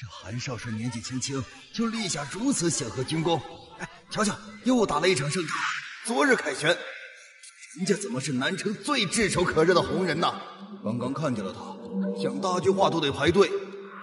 这韩少帅年纪轻轻就立下如此显赫军功，哎，瞧瞧，又打了一场胜仗。昨日凯旋，人家怎么是南城最炙手可热的红人呢？刚刚看见了他，讲大句话都得排队。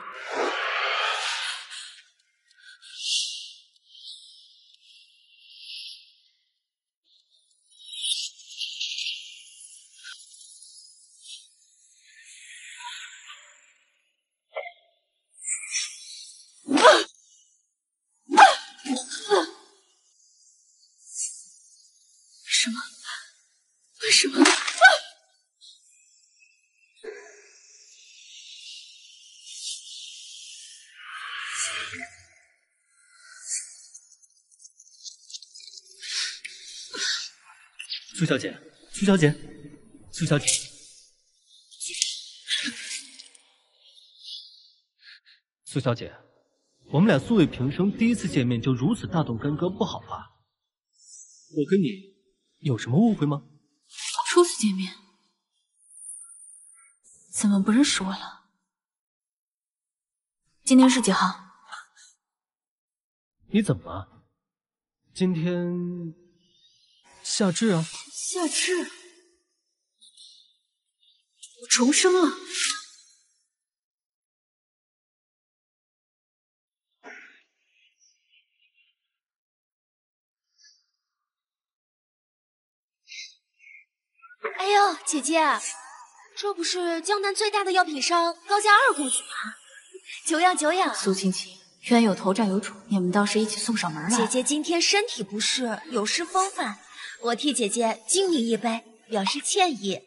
为什么？ 苏小姐，苏小姐，苏小姐，苏小姐，我们俩素未平生，第一次见面就如此大动干戈，不好吧？我跟你有什么误会吗？ 初次见面，怎么不认识我了？今天是几号？ 你怎么了？今天夏至啊。 夏至，我重生了。 哎呦，姐姐，这不是江南最大的药品商高家二公子吗？久仰久仰。 苏青青，冤有头债有主，你们倒是一起送上门来。 姐姐今天身体不适，有失风范，我替姐姐敬你一杯，表示歉意。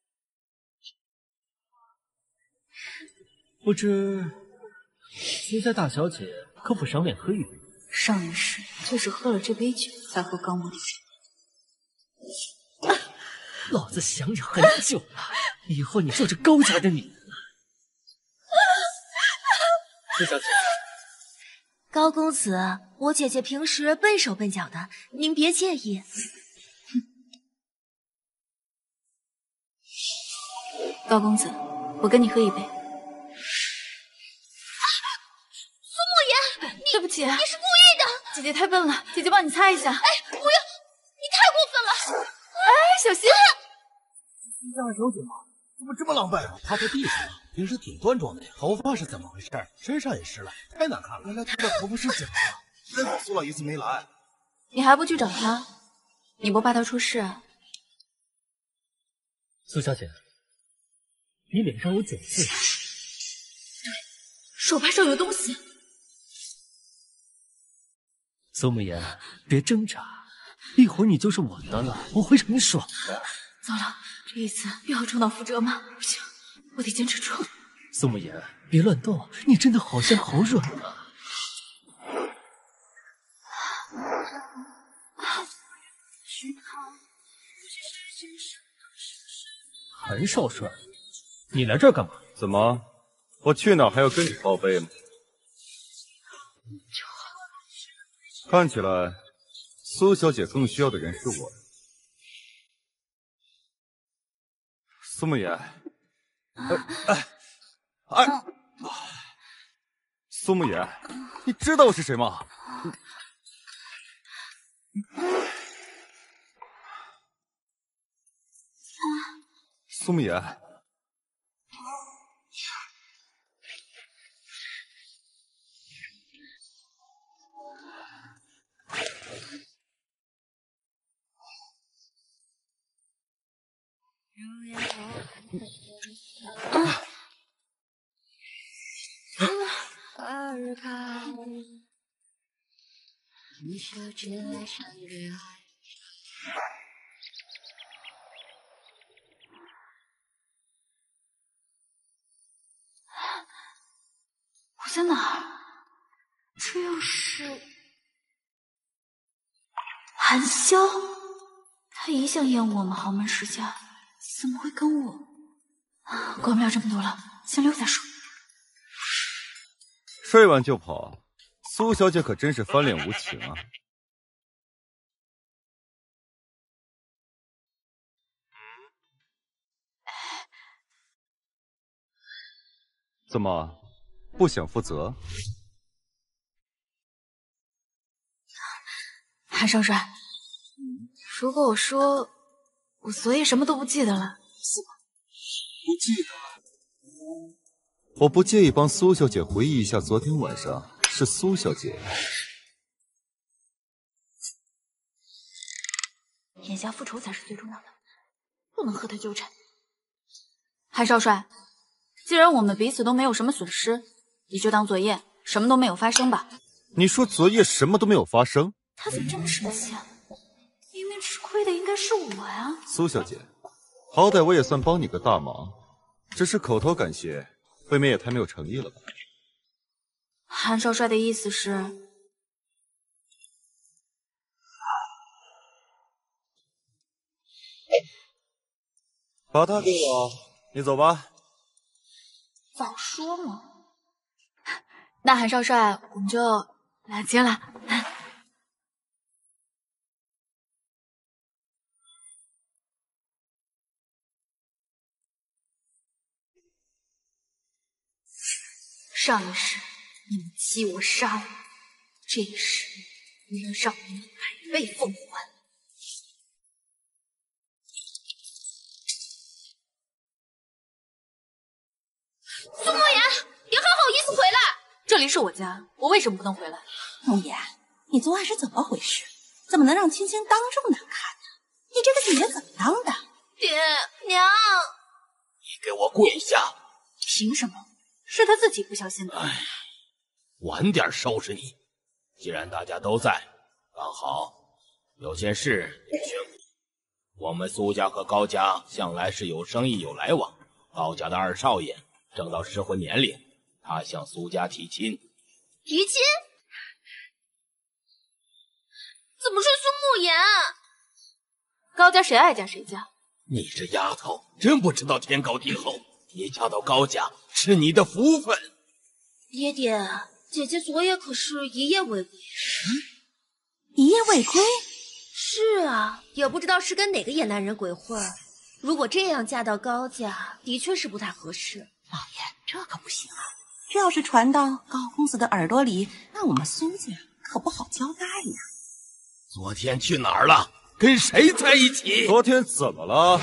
不知苏家大小姐可否赏脸喝一杯？ 上一世就是喝了这杯酒，才和高墨离婚。 老子想你很久了，以后你就是高家的女人了。苏小姐， 高公子，我姐姐平时笨手笨脚的，您别介意。 高公子，我跟你喝一杯。 苏慕言， 对不起， 你是故意的。 姐姐太笨了，姐姐帮你擦一下。 哎，不要，你太过分了。 哎，小心！ 苏家二小姐怎么这么狼狈啊？ 趴在地上了，平时挺端庄的呀，头发是怎么回事？身上也湿了，太难看了。 原来她的头发是假的，真好苏老爷子没来。 你还不去找他？你不怕他出事啊？ 苏小姐，你脸上有酒渍。 对，手帕上有东西。 苏慕言，别挣扎，一会儿你就是我的了，我会让你爽的。 糟了，这一次又要重蹈覆辙吗？不行，我得坚持住。 苏慕言，别乱动，你真的好香好软啊！韩少帅，你来这儿干嘛？ 怎么，我去哪儿还要跟你报备吗？看起来，苏小姐更需要的人是我。苏慕言，苏慕言，你知道我是谁吗？苏慕言。 我在哪儿？这又是韩潇，他一向厌恶我们豪门世家，怎么会跟我？管不了这么多了，先溜再说。 睡完就跑，苏小姐可真是翻脸无情啊！怎么， 不想负责？ 韩少帅，如果我说我昨夜什么都不记得了， 不记得了。 我不介意帮苏小姐回忆一下昨天晚上。是苏小姐。 眼下复仇才是最重要的，不能和他纠缠。韩少帅，既然我们彼此都没有什么损失，你就当昨夜什么都没有发生吧。 你说昨夜什么都没有发生？ 他怎么这么生气啊？明明吃亏的应该是我呀。 苏小姐，好歹我也算帮你个大忙，只是口头感谢，未免也太没有诚意了吧？ 韩少帅的意思是， 把它给我，你走吧。 早说嘛。那韩少帅，我们就来接了。上一世你们欺我杀我，这一世我要让你们百倍奉还。 苏莫言，你还好意思回来？ 这里是我家，我为什么不能回来？ 莫言，你昨晚是怎么回事？怎么能让青青当众难看呢？你这个姐姐怎么当的？ 爹娘， 你给我跪下！ 凭什么？是他自己不小心的。 晚点收拾你。既然大家都在，刚好有件事得宣布。我们苏家和高家向来是有生意有来往，高家的二少爷正到适婚年龄，他向苏家提亲。 提亲？怎么是苏慕言？ 高家谁爱嫁谁嫁。 你这丫头真不知道天高地厚，你嫁到高家是你的福分。 爹爹，姐姐昨夜可是一夜未归。 一夜未归？ 是啊，也不知道是跟哪个野男人鬼混。如果这样嫁到高家，的确是不太合适。 老爷，这可不行啊！这要是传到高公子的耳朵里，那我们苏家可不好交代呀。 昨天去哪儿了？跟谁在一起？ 昨天怎么了？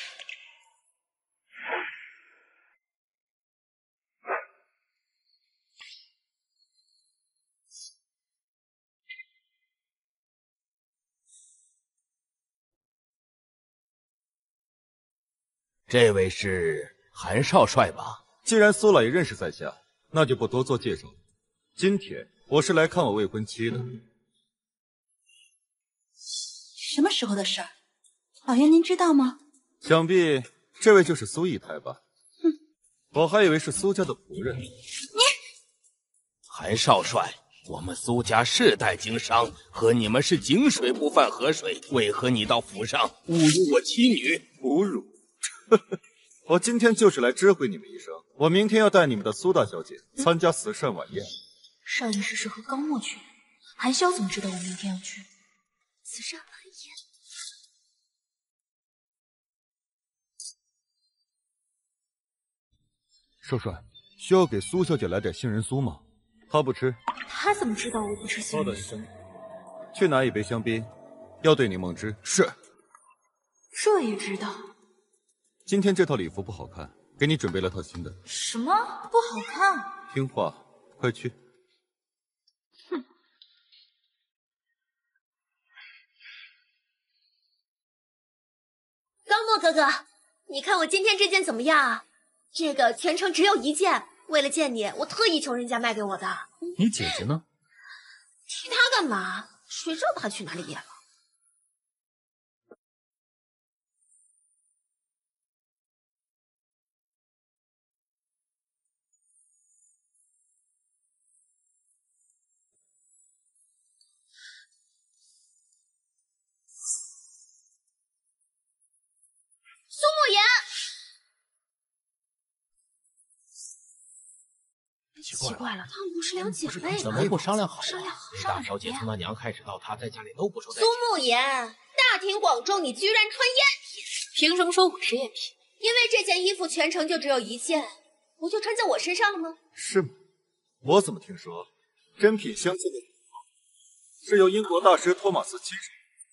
这位是韩少帅吧？ 既然苏老爷认识在下，那就不多做介绍了。今天我是来看我未婚妻的。 什么时候的事儿？老爷您知道吗？ 想必这位就是苏义台吧？我还以为是苏家的仆人。 韩少帅，我们苏家世代经商，和你们是井水不犯河水，为何你到府上侮辱我妻女？ 侮辱？我今天就是来知会你们一声，我明天要带你们的苏大小姐参加慈善晚宴。 上一世是和高墨去，韩潇怎么知道我明天要去慈善晚宴？ 少帅，需要给苏小姐来点杏仁酥吗？她不吃。 他怎么知道我不吃杏仁酥？ 去拿一杯香槟，要兑柠檬汁。是。 这也知道？ 今天这套礼服不好看，给你准备了套新的。 什么不好看？ 听话，快去。 哼。 高墨哥哥，你看我今天这件怎么样啊？这个全程只有一件，为了见你，我特意求人家卖给我的。 你姐姐呢？ 提她干嘛？谁知道她去哪里演了？苏慕言，奇怪了，她们不是两姐妹吗？ 怎么不商量好？ 商量大小姐从她娘开始到她在家里都不受待苏见。 慕言，大庭广众，你居然穿赝品！ 凭什么说我是赝品？ 因为这件衣服全程就只有一件，不就穿在我身上了吗？ 是吗？ 我怎么听说珍品镶嵌的是由英国大师托马斯亲手？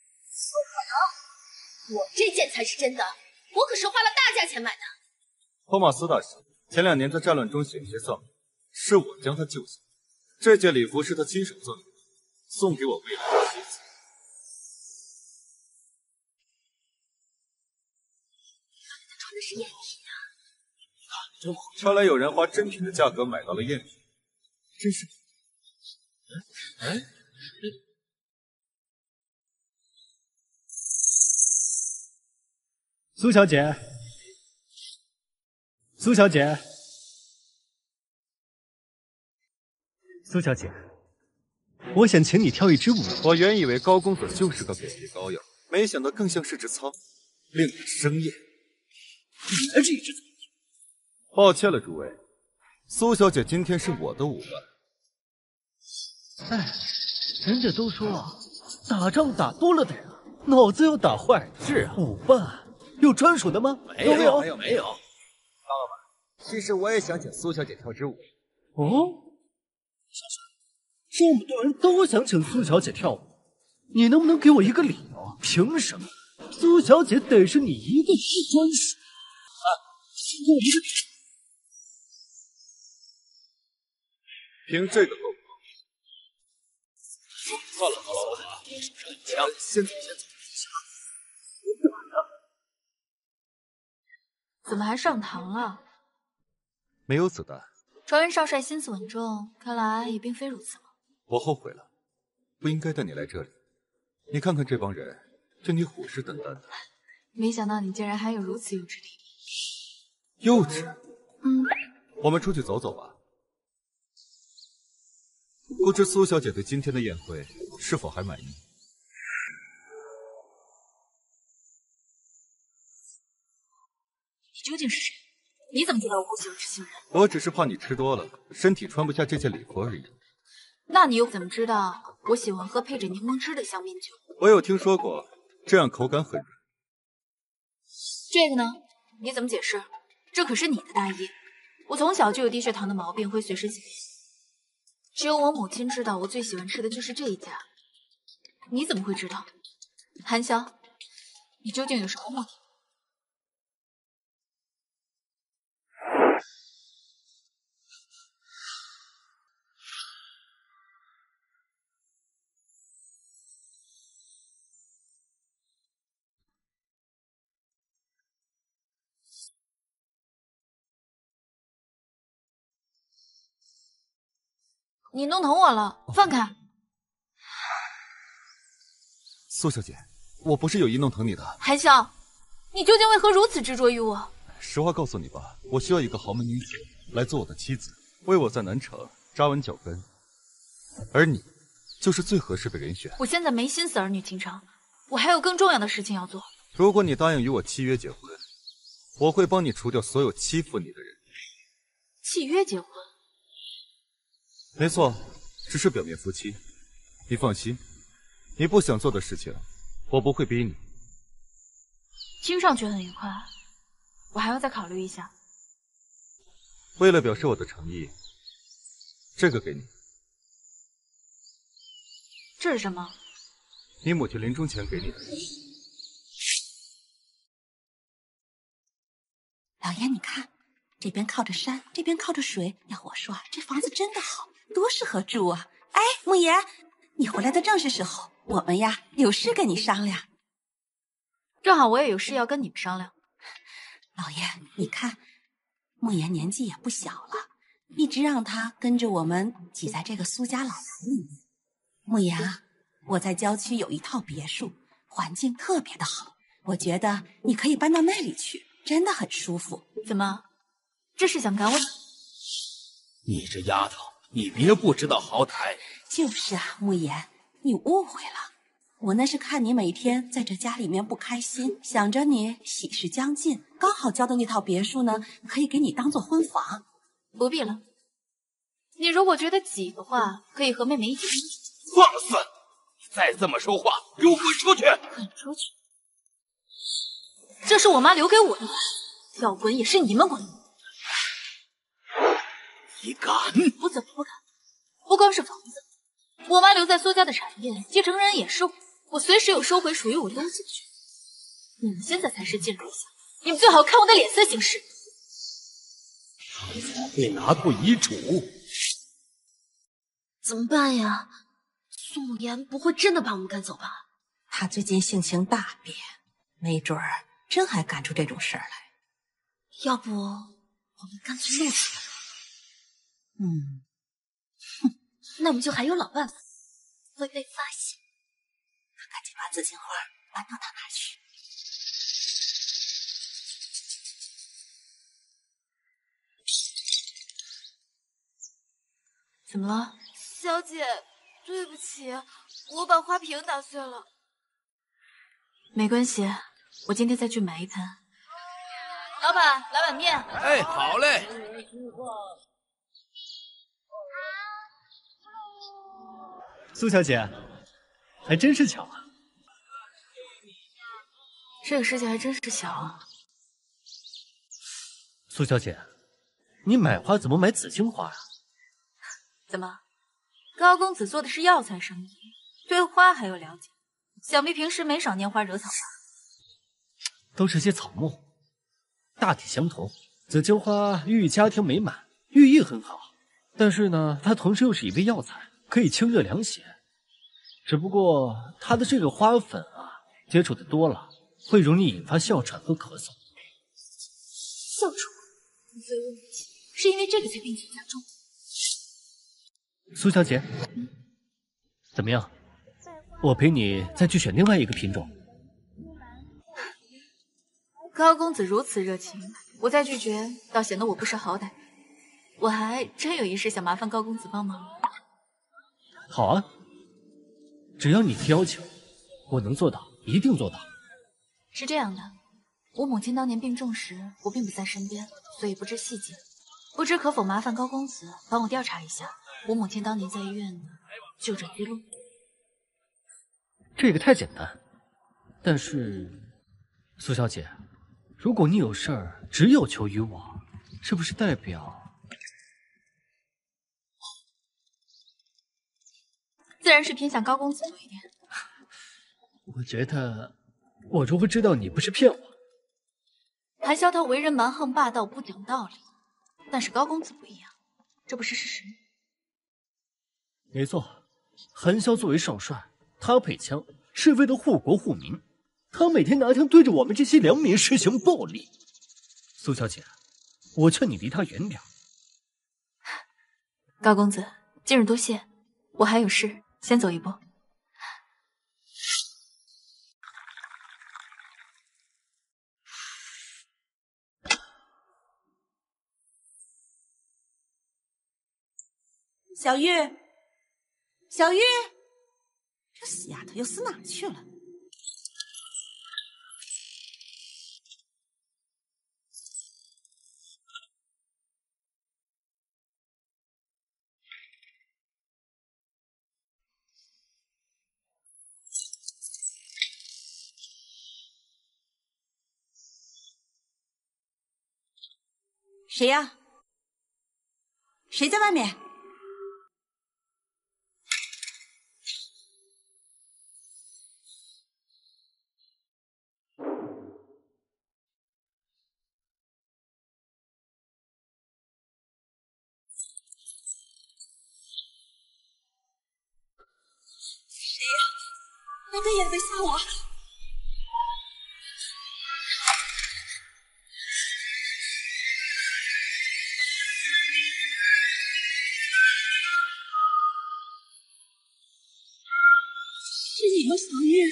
不可能，我这件才是真的，我可是花了大价钱买的。 托马斯大师前2年在战乱中险些丧命，是我将他救下。这件礼服是他亲手赠予我，送给我未来的妻子。 他穿的是赝品啊！ 真好， 看来有人花真品的价格买到了赝品，真是…… 苏小姐，苏小姐，苏小姐，我想请你跳一支舞。 我原以为高公子就是个扁平膏药，没想到更像是只苍蝇，令人生厌。 你才是一只苍蝇。 抱歉了，诸位，苏小姐今天是我的舞伴。 哎，人家都说打仗打多了的人啊，脑子要打坏。 是啊， 舞伴有专属的吗？ 没有， 有。 没有。 其实我也想请苏小姐跳支舞。 哦，这么多人都想请苏小姐跳舞，你能不能给我一个理由？凭什么苏小姐得是你一个人专属？给我一个理由。 凭这个够吗？ 算了，是不是很强？ 先走。 怎么还上膛了？ 没有子弹。 传闻少帅心思稳重，看来也并非如此嘛。 我后悔了，不应该带你来这里。你看看这帮人，对你虎视眈眈的。 没想到你竟然还有如此幼稚的一面。 幼稚？我们出去走走吧。不知苏小姐对今天的宴会是否还满意？ 你究竟是谁？你怎么知道我不喜欢吃杏仁？ 我只是怕你吃多了，身体穿不下这件礼服而已。 那你又怎么知道我喜欢喝配着柠檬汁的香槟酒？ 我有听说过，这样口感很软。 这个呢？你怎么解释？这可是你的大衣。我从小就有低血糖的毛病，会随身携带。只有我母亲知道我最喜欢吃的就是这一家。你怎么会知道？韩萧，你究竟有什么目的？你弄疼我了，放开！ 苏小姐，我不是有意弄疼你的。 韩萧，你究竟为何如此执着于我？ 实话告诉你吧，我需要一个豪门女子来做我的妻子，为我在南城扎稳脚跟，而你就是最合适的人选。 我现在没心思儿女情长，我还有更重要的事情要做。 如果你答应与我契约结婚，我会帮你除掉所有欺负你的人。 契约结婚？ 没错，只是表面夫妻。你放心，你不想做的事情，我不会逼你。 听上去很愉快，我还要再考虑一下。 为了表示我的诚意，这个给你。 这是什么？ 你母亲临终前给你的。 老爷，你看，这边靠着山，这边靠着水。要我说啊，这房子真的好，多适合住啊！哎，穆言，你回来的正是时候，我们呀有事跟你商量。 正好我也有事要跟你们商量。 老爷，你看，穆言年纪也不小了，一直让他跟着我们挤在这个苏家老宅里面。穆言啊，我在郊区有一套别墅，环境特别的好，我觉得你可以搬到那里去，真的很舒服。 怎么，这是想赶我？ 你这丫头，你别不知道好歹。 就是啊，穆言，你误会了。我那是看你每天在这家里面不开心，想着你喜事将近，刚好交的那套别墅呢，可以给你当做婚房。 不必了，你如果觉得挤的话，可以和妹妹一起。 放肆！你再这么说话，给我滚出去！ 滚出去！这是我妈留给我的，要滚也是你们滚。 你敢？ 我怎么不敢？不光是房子，我妈留在苏家的产业，继承人也是我，我随时有收回属于我东西的权利。你们现在才是进入下，你们最好看我的脸色行事。 被拿过遗嘱， 怎么办呀？苏慕言不会真的把我们赶走吧？ 他最近性情大变，没准儿真还干出这种事儿来。 要不我们干脆露出来了？那我们就还有老办法，会被发现。 赶紧把紫荆花搬到他那儿去。 怎么了？ 小姐，对不起，我把花瓶打碎了。 没关系，我今天再去买一盆。老板，来碗面。 哎，好嘞。 苏小姐，还真是巧啊！ 这个世界还真是小啊。 苏小姐，你买花怎么买紫荆花啊？ 怎么，高公子做的是药材生意，对花还有了解？想必平时没少拈花惹草吧？ 都是些草木，大体相同。紫荆花寓意家庭美满，寓意很好。但是呢，它同时又是一味药材，可以清热凉血。只不过它的这个花粉啊，接触的多了，会容易引发哮喘和咳嗽。 哮喘，无非我母亲是因为这个才病情加重。 苏小姐，怎么样？我陪你再去选另外一个品种。 高公子如此热情，我再拒绝，倒显得我不识好歹。我还真有一事想麻烦高公子帮忙。 好啊，只要你提要求，我能做到，一定做到。 是这样的，我母亲当年病重时，我并不在身边，所以不知细节。不知可否麻烦高公子帮我调查一下，我母亲当年在医院的就诊记录。 这个太简单，但是，苏小姐，如果你有事儿只有求于我，是不是代表？ 自然是偏向高公子多一点。 我觉得，我如果知道你不是骗我， 韩萧他为人蛮横霸道，不讲道理，但是高公子不一样，这不是事实吗？ 没错，韩萧作为少帅，他配枪是为了护国护民，他每天拿枪对着我们这些良民实行暴力。苏小姐，我劝你离他远点。 高公子，今日多谢，我还有事，先走一步。 小玉，小玉，这死丫头又死哪儿去了？谁呀？谁在外面？ 难道也在吓我？是你吗，小玉？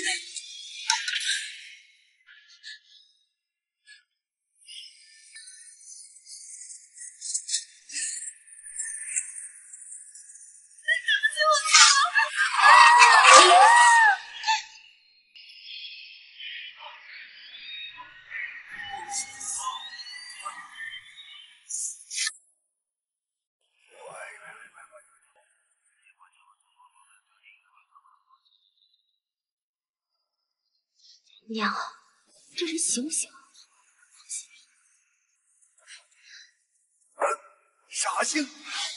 娘，这人行不行？ 傻星，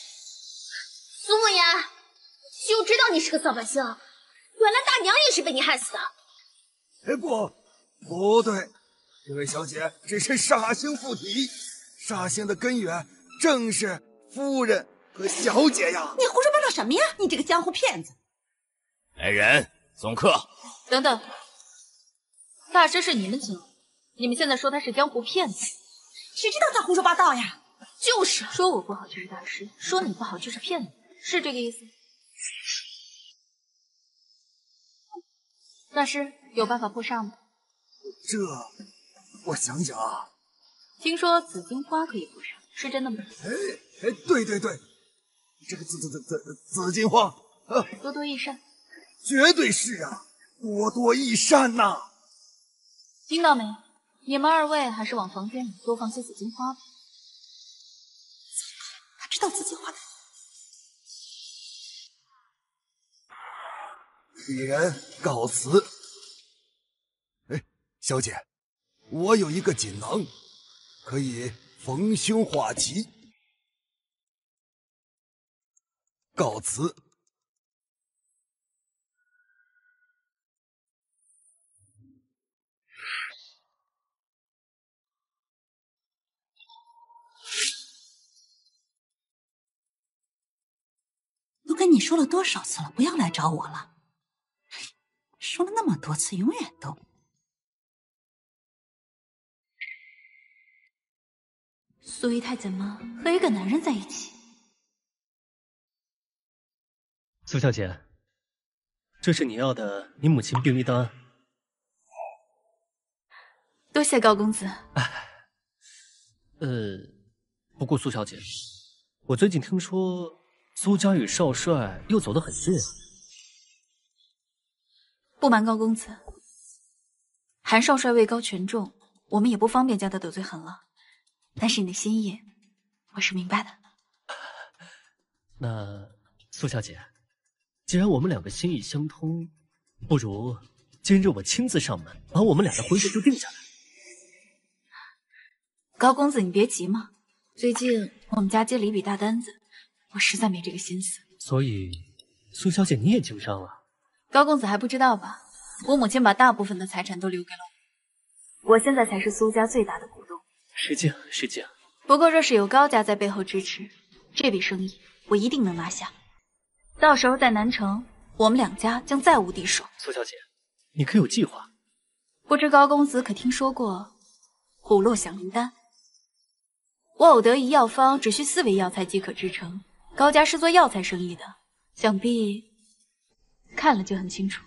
苏慕言，就知道你是个扫把星，原来大娘也是被你害死的。 哎，不对，这位小姐只是煞星附体，煞星的根源正是夫人和小姐呀。 你胡说八道什么呀？你这个江湖骗子！ 来人，送客。 等等，大师是你们请来，你们现在说他是江湖骗子， 谁知道他胡说八道呀？ 就是说我不好就是大师，说你不好就是骗子，是这个意思？大师有办法破煞吗？ 这，我想想啊。 听说紫荆花可以破煞，是真的吗？ 哎，对，这个紫荆花， 多多益善， 绝对是啊，多多益善呐。 听到没？你们二位还是往房间里多放些紫荆花吧。 他知道紫荆花的。 鄙人告辞。哎，小姐，我有一个锦囊，可以逢凶化吉。告辞。 都跟你说了多少次了，不要来找我了。说了那么多次，永远都…… 苏姨太怎么和一个男人在一起？ 苏小姐，这是你要的你母亲病历档案。 多谢高公子。 不过苏小姐，我最近听说苏家与少帅又走得很近。 不瞒高公子，韩少帅位高权重，我们也不方便将他得罪狠了。但是你的心意，我是明白的。 那苏小姐，既然我们两个心意相通，不如今日我亲自上门，把我们俩的婚事就定下来。 高公子，你别急嘛，最近我们家接了一笔大单子，我实在没这个心思。 所以，苏小姐你也经商了？ 高公子还不知道吧？我母亲把大部分的财产都留给了我现在才是苏家最大的股东。 是这样，是这样。 不过若是有高家在背后支持，这笔生意我一定能拿下。到时候在南城，我们两家将再无敌手。 苏小姐，你可有计划？ 不知高公子可听说过虎落响铃丹？我偶得一药方，只需4味药材即可制成。高家是做药材生意的，想必看了就很清楚。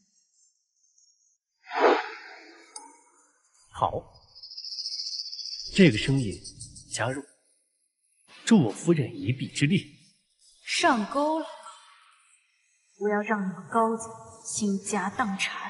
好，这个生意加入，助我夫人一臂之力。 上钩了，我要让你们高家倾家荡产。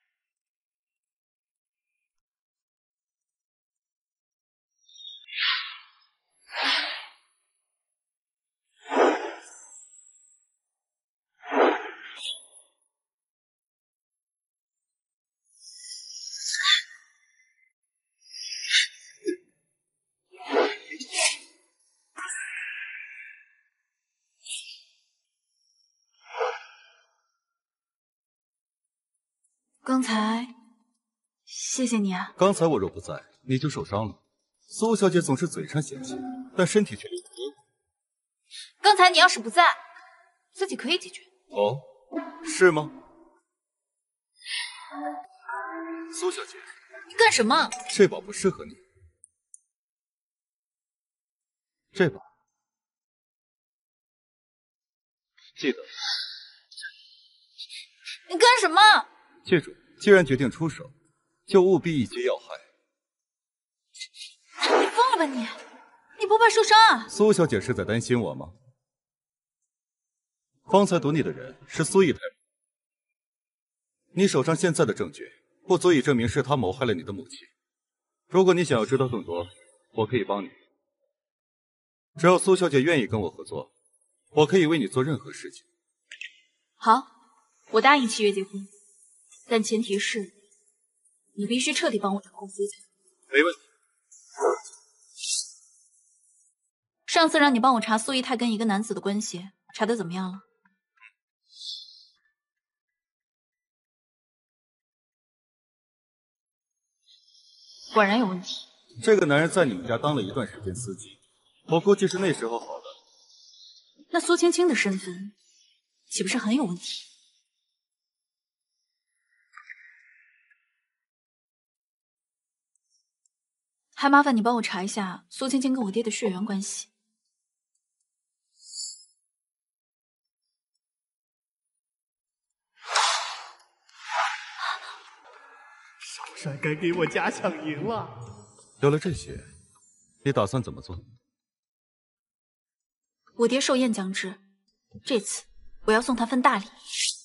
刚才谢谢你啊。 刚才我若不在，你就受伤了。苏小姐总是嘴上嫌弃，但身体却离不开我。 刚才你要是不在，自己可以解决。 哦，是吗？苏小姐， 你干什么？ 这把不适合你。这把，记得。 你干什么？ 记住，既然决定出手，就务必一击要害。 你疯了吧你？你不怕受伤啊？ 苏小姐是在担心我吗？方才毒你的人是苏姨太人，你手上现在的证据不足以证明是他谋害了你的母亲。如果你想要知道更多，我可以帮你。只要苏小姐愿意跟我合作，我可以为你做任何事情。 好，我答应7月结婚，但前提是你必须彻底帮我找公司才行。 没问题。 上次让你帮我查苏姨太跟一个男子的关系， 查的怎么样了？果然有问题。 这个男人在你们家当了一段时间司机，我估计是那时候好的。 那苏青青的身份岂不是很有问题？还麻烦你帮我查一下苏青青跟我爹的血缘关系。 少帅该给我假想营了。 有了这些，你打算怎么做？ 我爹寿宴将至，这次我要送他份大礼。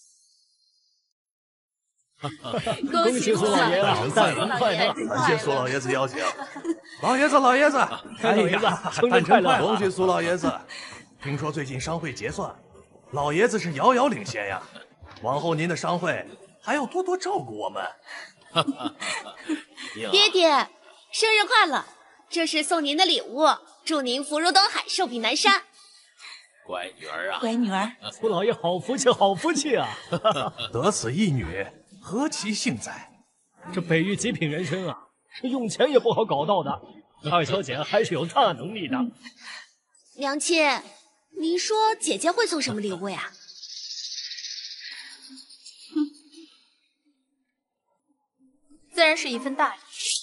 恭喜苏老爷子，诞辰快乐！ 感谢苏老爷子邀请。老爷子，老爷子， 哎呀，生日快乐！ 恭喜苏老爷子！听说最近商会结算，老爷子是遥遥领先呀。往后您的商会还要多多照顾我们。 爹爹，生日快乐！这是送您的礼物，祝您福如东海，寿比南山。 乖女儿啊， 乖女儿， 苏老爷好福气，好福气啊！ 得此一女，何其幸哉！ 这北域极品人参啊，是用钱也不好搞到的。二小姐还是有大能力的。 娘亲，您说姐姐会送什么礼物呀？ 自然是一份大礼。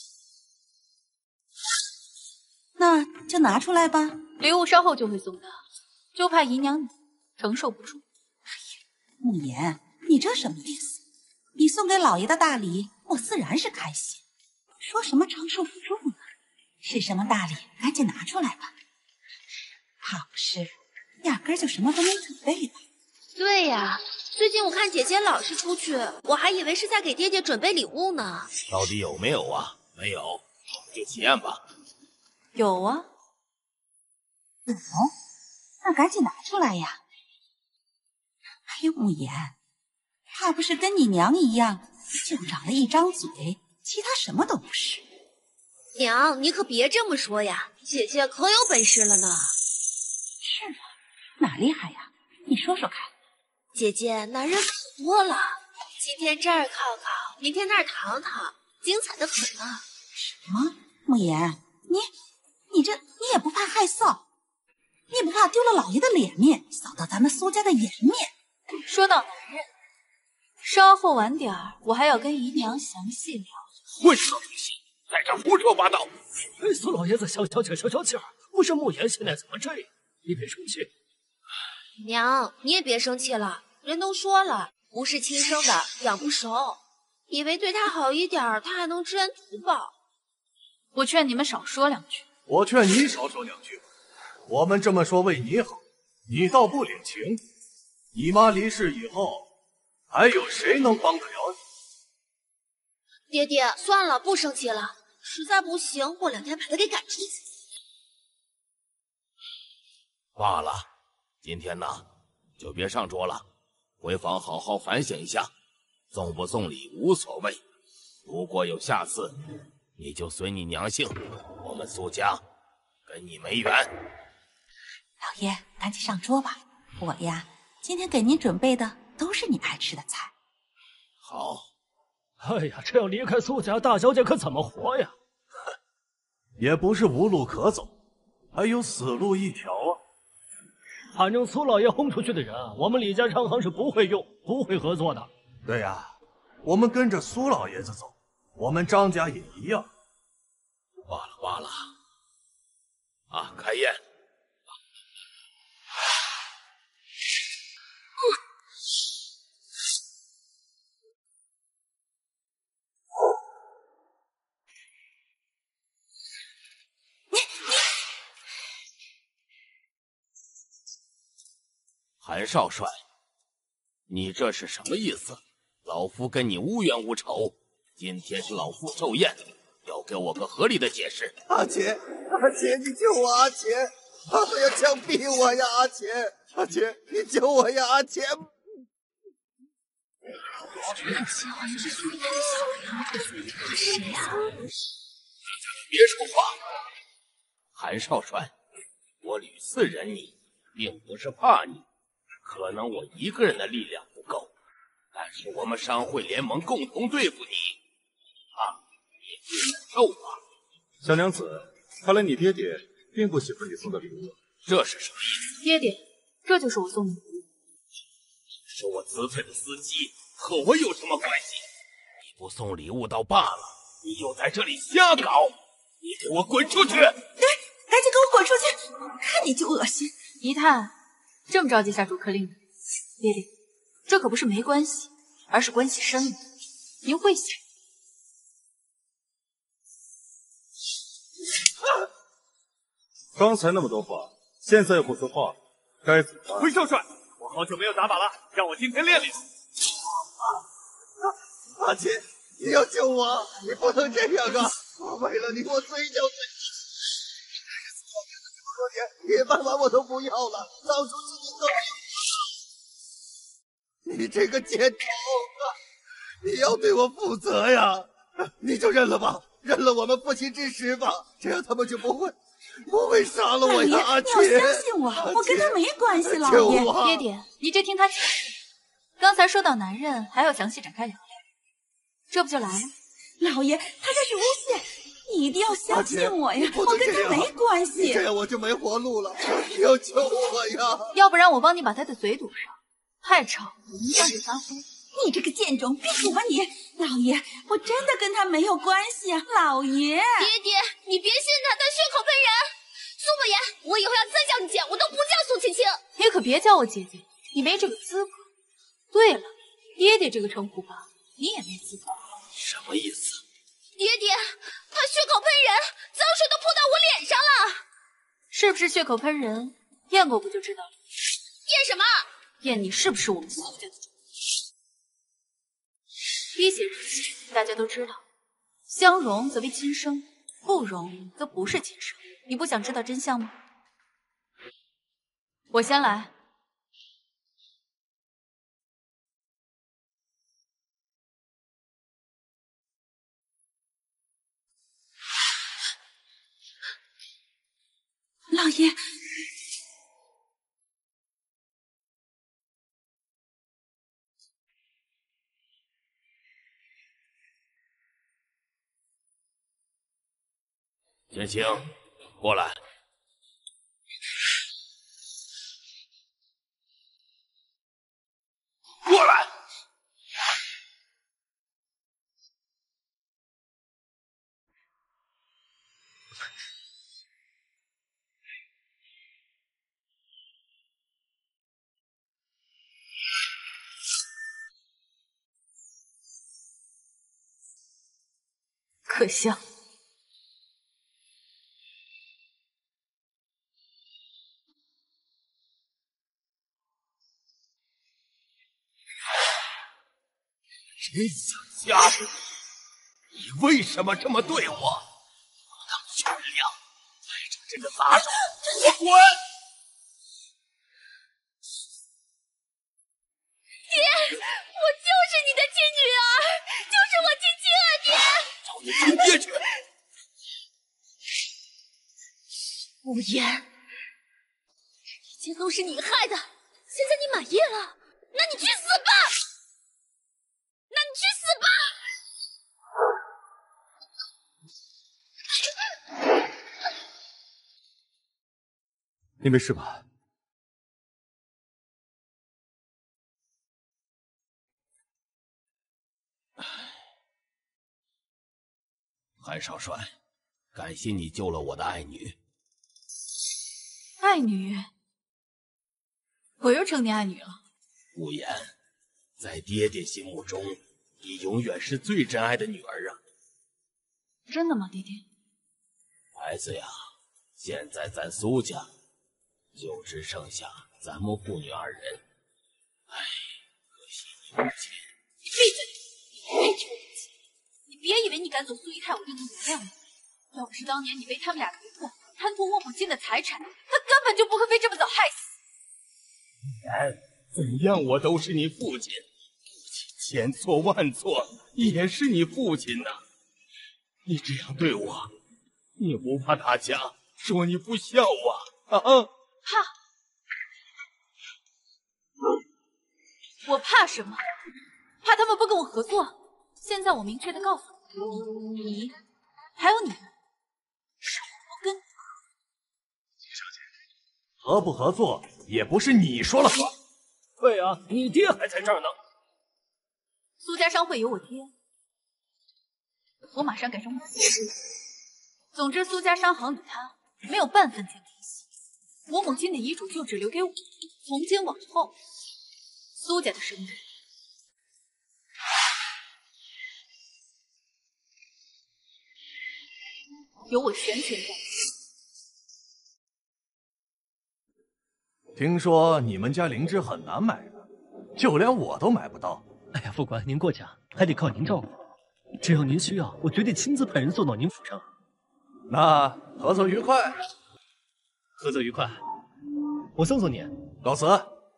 那就拿出来吧。 礼物稍后就会送的，就怕姨娘你承受不住。 慕言，你这什么意思？你送给老爷的大礼，我自然是开心。说什么承受不住呢？是什么大礼？赶紧拿出来吧。怕不是压根儿就什么都没准备吧？ 对呀，最近我看姐姐老是出去，我还以为是在给爹爹准备礼物呢。 到底有没有啊？没有，我们就体验吧。 有啊。 有？那赶紧拿出来呀！还有慕言，怕不是跟你娘一样，就长了一张嘴，其他什么都不是。 娘，你可别这么说呀，姐姐可有本事了呢。 是吗？哪厉害呀？你说说看。 姐姐男人可多了，今天这儿靠靠，明天那儿躺躺，精彩的很呢。 什么？慕言，你也不怕害臊？你也不怕丢了老爷的脸面，扫到咱们苏家的颜面？ 说到男人，稍后晚点儿，我还要跟姨娘详细聊。 混账东西，在这胡说八道！ 苏老爷子，消消气儿。不是慕言现在怎么这样？你别生气。 娘，你也别生气了，人都说了，不是亲生的养不熟，以为对他好一点，他还能知恩图报。 我劝你们少说两句。 我劝你少说两句。我们这么说为你好，你倒不领情。你妈离世以后，还有谁能帮得了你？ 爹爹，算了，不生气了。实在不行，过2天把他给赶出去。 罢了，今天呢，就别上桌了，回房好好反省一下，送不送礼无所谓。如果有下次，你就随你娘姓，我们苏家跟你没缘。 老爷，赶紧上桌吧。我呀，今天给您准备的都是你爱吃的菜。 好。 哎呀，这样离开苏家，大小姐可怎么活呀？ 也不是无路可走，还有死路一条啊。 反正苏老爷轰出去的人，我们李家商行是不会用、不会合作的。 对呀，我们跟着苏老爷子走，我们张家也一样。 罢了，啊，开宴。韩少帅，你这是什么意思？老夫跟你无冤无仇，今天是老夫寿宴，要给我个合理的解释。 阿姐，你救我！阿姐，他要枪毙我呀！阿姐，你救我呀！阿姐。 这话是苏家的小娘，这是谁呀？ 别说话！韩少帅，我屡次忍你，并不是怕你， 可能我一个人的力量不够，但是我们商会联盟共同对付你，你不忍受吧？ 小娘子，看来你爹爹并不喜欢你送的礼物。 这是什么意思？ 爹爹，这就是我送你的礼物。 是我辞退的司机，和我有什么关系？你不送礼物倒罢了，你又在这里瞎搞！你给我滚出去！ 对，赶紧给我滚出去！看你就恶心。 姨太，这么着急下逐客令？爹爹，这可不是没关系，而是关系深了。您会想。 刚才那么多话，现在又不说话，该怎么办？ 回少帅，我好久没有打靶了，让我今天练练。 阿琴，你要救我，你不能这样啊！我为了你，我随叫随到。这么多年，野斑马我都不要了，当初是你勾引我。你这个贱种啊！你要对我负责呀！你就认了吧，认了我们父亲之实吧，这样他们就不会杀了我呀！阿琴， 你要相信我，我跟他没关系，老爷。 爹爹，你就听他解释。刚才说到男人，还要详细展开聊聊，这不就来了？ 老爷，他这是诬陷，你一定要相信我呀！我跟他没关系。 这样我就没活路了，你要救我呀！ 要不然我帮你把他的嘴堵上，太吵，我们放着发挥。 你这个贱种，闭嘴吧你！老爷，我真的跟他没有关系啊，老爷。 爹爹，你别信他，他血口喷人。苏慕言，我以后要再叫你姐，我都不叫苏青青。 你可别叫我姐姐，你没这个资格。对了，爹爹这个称呼吧，你也没资格。 什么意思？ 爹爹，他血口喷人，脏水都泼到我脸上了。 是不是血口喷人？验过不就知道了？ 验什么？ 验你是不是我们苏家的种。滴血认亲，大家都知道，相容则为亲生，不容则不是亲生。你不想知道真相吗？我先来。 老爷， 简青，过来。过来。 可笑。 真想掐死你！你为什么这么对我？我当全亮，带着这个杂种，给我滚！ 爹，我就是你的亲女儿，就是我亲亲啊！爹， 找你亲爹去！ 无言，一切都是你害的，现在你满意了，那你去死吧！那你去死吧！ 你没事吧？ 韩少帅，感谢你救了我的爱女。 爱女？我又称你爱女了？ 无言，在爹爹心目中，你永远是最真爱的女儿啊！ 真的吗，爹爹？ 孩子呀，现在咱苏家就只剩下咱们父女二人。唉，可惜你母亲…… 你闭嘴！你别提我母亲！你别以为你赶走苏一泰，我就能原谅你。要不是当年你为他们俩为迫，贪图我母亲的财产，他根本就不会被这么早害死。 怎样我都是你父亲，父亲千错万错也是你父亲呐。你这样对我，你不怕大家说你不孝啊？ 怕？ 我怕什么？怕他们不跟我合作？现在我明确的告诉你，你还有你们，是我不跟你合不合作也不是你说了算。 对啊，你爹还在这儿呢。 苏家商会有我爹，我马上改成我爹。总之，苏家商行与他没有半分钱联系。我母亲的遗嘱就只留给我，从今往后，苏家的生意由我全权掌控。 听说你们家灵芝很难买的，就连我都买不到。 哎呀，副官您过奖，还得靠您照顾。只要您需要，我绝对亲自派人送到您府上。 那合作愉快。 合作愉快，我送你。 告辞。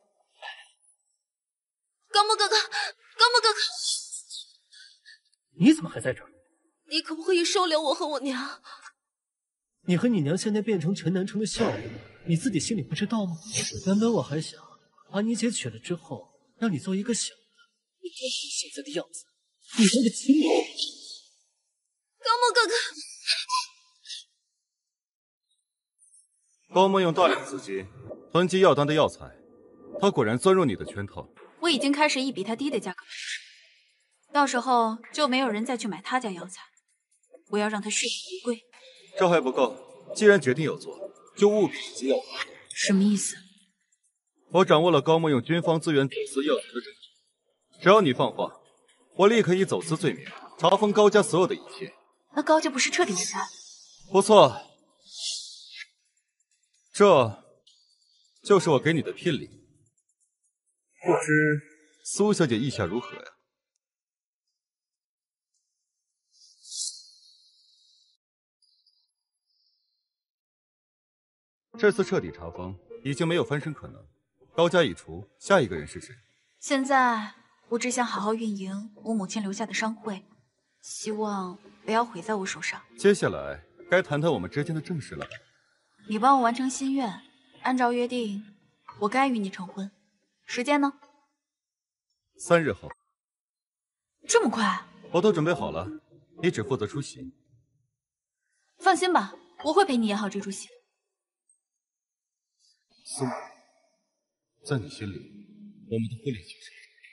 高木哥哥，高木哥哥， 你怎么还在这儿？ 你可不可以收留我和我娘？ 你和你娘现在变成全南城的笑话，你自己心里不知道吗？原本我还想把你姐娶了之后，让你做一个小的，你看你现在的样子，你连个亲人。 高木哥哥， 高梦用大量资金囤积药丹的药材，他果然钻入你的圈套。 我已经开始以比他低的价格出售，到时候就没有人再去买他家药材。我要让他血本无归。 这还不够，既然决定要做，就务必及药材。 什么意思？ 我掌握了高梦用军方资源走私药材的证据，只要你放话，我立刻以走私罪名查封高家所有的一切。 那高家不是彻底完蛋？ 不错，这就是我给你的聘礼。不知苏小姐意下如何呀？这次彻底查封，已经没有翻身可能。高家已除，下一个人是谁？ 现在我只想好好运营我母亲留下的商会，希望不要毁在我手上。 接下来该谈谈我们之间的正事了。 你帮我完成心愿，按照约定，我该与你成婚。时间呢 ？3日后。 这么快？ 我都准备好了，你只负责出席。 放心吧，我会陪你演好这出戏。 苏，在你心里，我们的婚礼就是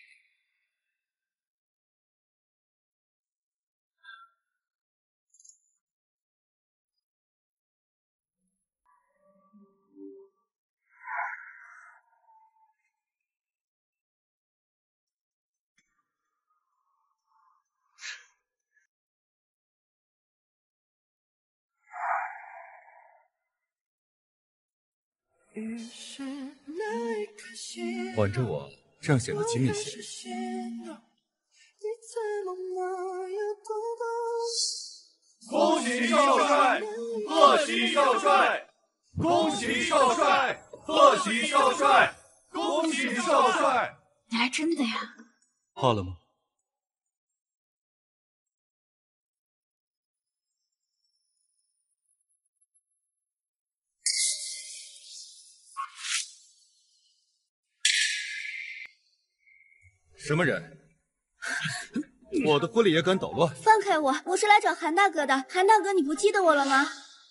挽着我，这样显得亲密些。 恭喜少帅，贺喜少帅！恭喜少帅，贺喜少帅！恭喜少帅！ 你来真的呀？ 怕了吗？什么人？我的婚礼也敢捣乱？ 放开我！我是来找韩大哥的。韩大哥，你不记得我了吗？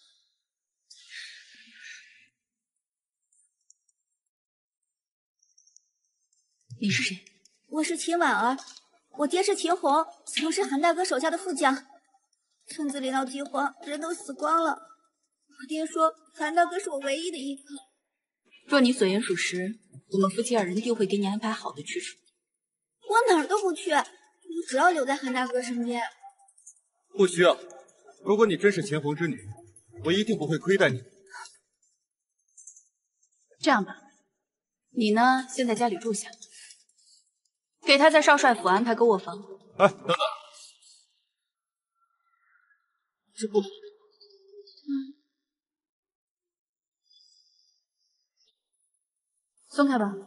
你是谁？ 我是秦婉儿，我爹是秦红，曾是韩大哥手下的副将。村子里闹饥荒，人都死光了。我爹说韩大哥是我唯一的依靠。 若你所言属实，我们夫妻2人定会给你安排好的去处。 我哪儿都不去，我只要留在韩大哥身边。 不需要。如果你真是秦红之女，我一定不会亏待你。 这样吧，你呢，先在家里住下，给他在少帅府安排个卧房。 哎，等等，这不…… 松开吧。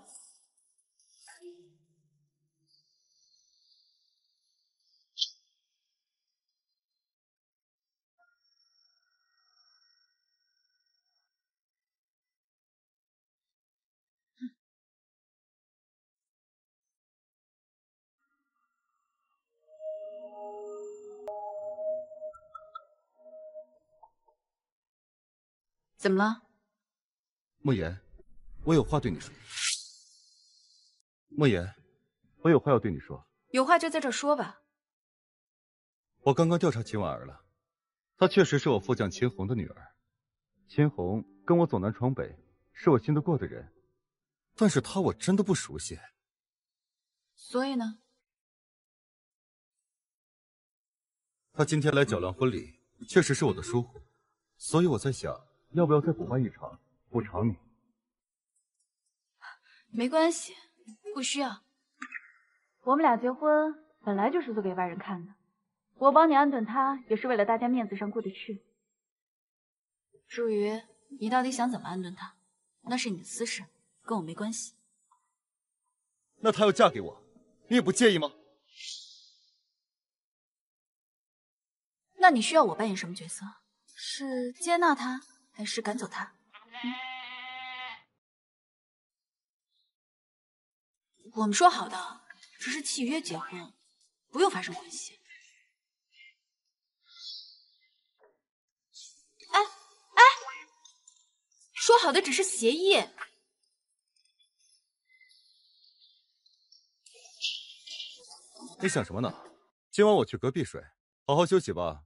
怎么了？ 莫言，我有话对你说。莫言，我有话要对你说。 有话就在这说吧。 我刚刚调查秦婉儿了，她确实是我副将秦红的女儿。秦红跟我走南闯北，是我信得过的人，但是她我真的不熟悉。 所以呢？ 她今天来搅乱婚礼，确实是我的疏忽，所以我在想，要不要再补办一场，补偿你。 没关系，不需要。我们俩结婚本来就是做给外人看的，我帮你安顿他，也是为了大家面子上过得去。至于你到底想怎么安顿他，那是你的私事，跟我没关系。 那她要嫁给我，你也不介意吗？ 那你需要我扮演什么角色？是接纳他，还是赶走他？我们说好的，只是契约结婚，不用发生关系。哎，说好的只是协议。 你想什么呢？今晚我去隔壁睡，好好休息吧。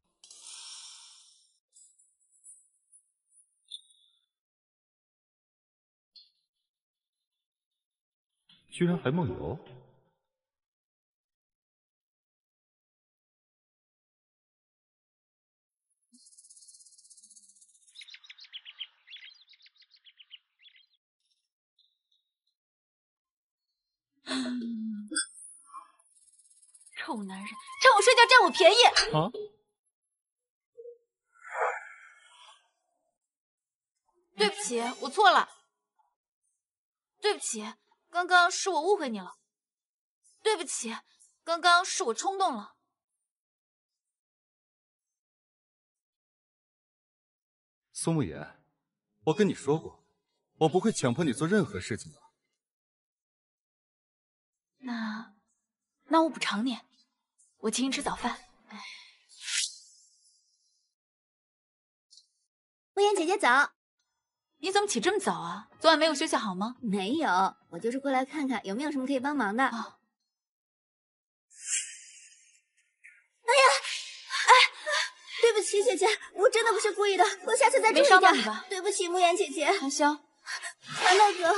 居然还梦游。 臭男人，趁我睡觉占我便宜！ 啊！ 对不起，我错了。对不起，刚刚是我误会你了。对不起，刚刚是我冲动了。 苏慕言，我跟你说过，我不会强迫你做任何事情的。 那我补偿你，我请你吃早饭。 慕言姐姐早。 你怎么起这么早啊？昨晚没有休息好吗？ 没有，我就是过来看看有没有什么可以帮忙的。哎呀，对不起姐姐，我真的不是故意的，我下次再注意点。 没伤到你吧？ 对不起，慕言姐姐。 韩潇， 韩大哥，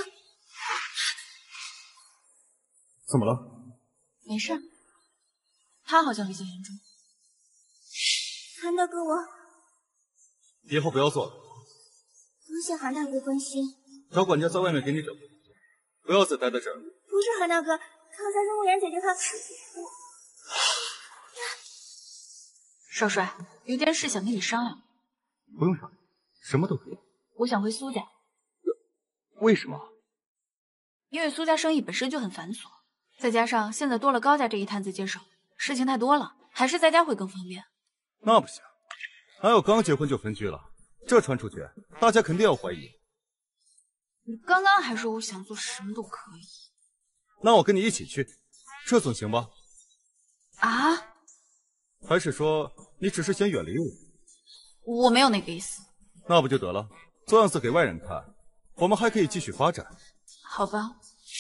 怎么了？ 没事，他好像比较严重。 韩大哥，我以后不要做了。 多谢韩大哥关心。 找管家在外面给你整，不要再待在这儿。 不是韩大哥，刚才是慕言姐姐她。 少帅，有件事想跟你商量。 不用商量，什么都可以。 我想回苏家。 为什么？ 因为苏家生意本身就很繁琐，再加上现在多了高家这一摊子接手，事情太多了，还是在家会更方便。 那不行，哪有刚结婚就分居了？这传出去，大家肯定要怀疑。 你刚刚还说我想做什么都可以， 那我跟你一起去，这总行吧？ 啊？ 还是说你只是想远离我？ 我没有那个意思。 那不就得了？做样子给外人看，我们还可以继续发展。 好吧。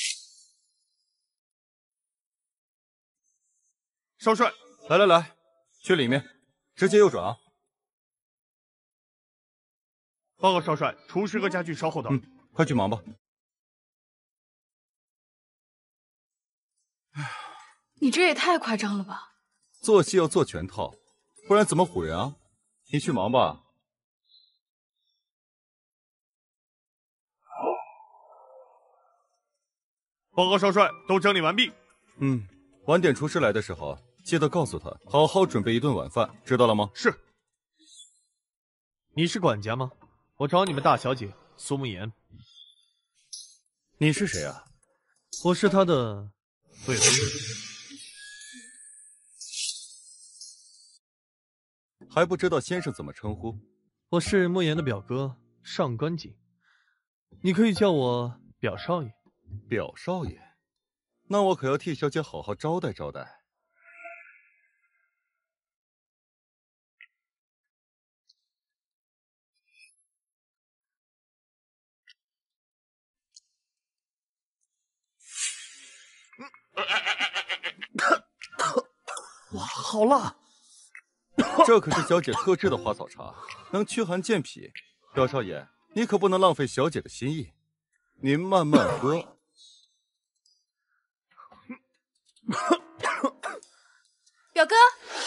少帅， 来，去里面，直接右转啊！ 报告少帅，厨师和家具稍后到。 快去忙吧。 你这也太夸张了吧！ 做戏要做全套，不然怎么唬人啊？你去忙吧。 报告少帅，都整理完毕。 晚点厨师来的时候，记得告诉他，好好准备一顿晚饭，知道了吗？ 是。你是管家吗？我找你们大小姐苏慕言。 你是谁啊？ 我是她的未婚妻。 还不知道先生怎么称呼？ 我是慕言的表哥上官景，你可以叫我表少爷。 表少爷，那我可要替小姐好好招待招待。 好了。 这可是小姐特制的花草茶，能驱寒健脾。表少爷，你可不能浪费小姐的心意，您慢慢喝。 表哥，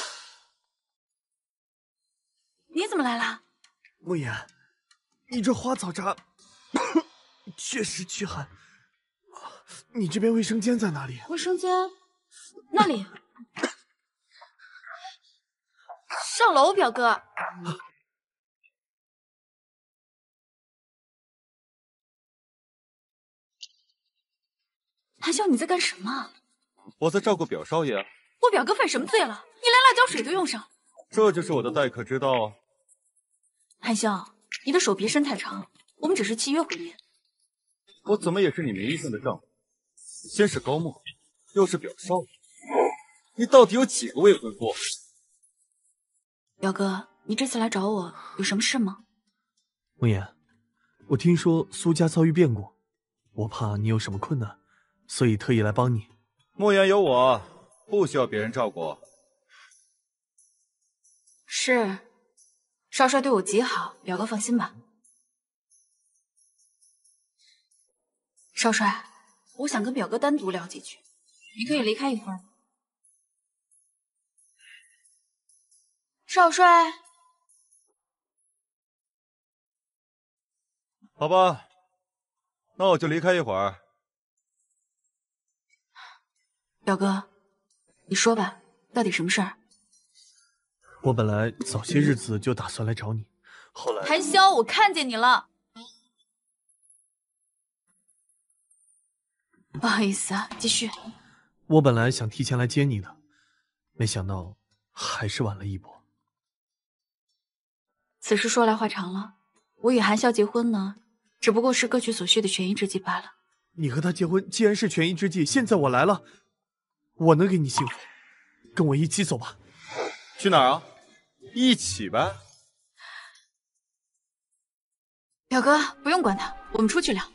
你怎么来了？ 慕言，你这花草茶确实驱寒。你这边卫生间在哪里？ 卫生间那里。上楼，表哥。韩笑，你在干什么？ 我在照顾表少爷。 我表哥犯什么罪了？你连辣椒水都用上。 这就是我的待客之道。 韩笑，你的手别伸太长，我们只是契约婚姻。 我怎么也是你名义上的丈夫？先是高墨，又是表少爷，你到底有几个未婚夫？ 表哥，你这次来找我有什么事吗？ 慕言，我听说苏家遭遇变故，我怕你有什么困难，所以特意来帮你。 慕言有我，不需要别人照顾。 是，少帅对我极好，表哥放心吧。少帅，我想跟表哥单独聊几句，你可以离开一会儿吗？少帅， 好吧，那我就离开一会儿。 表哥，你说吧，到底什么事儿？ 我本来早些日子就打算来找你，后来…… 韩潇，我看见你了。不好意思啊，继续。 我本来想提前来接你的，没想到还是晚了一步。 此事说来话长了，我与韩潇结婚呢，只不过是各取所需的权宜之计罢了。 你和他结婚既然是权宜之计，现在我来了，我能给你幸福，跟我一起走吧。 去哪儿啊？一起呗。 表哥，不用管他，我们出去聊。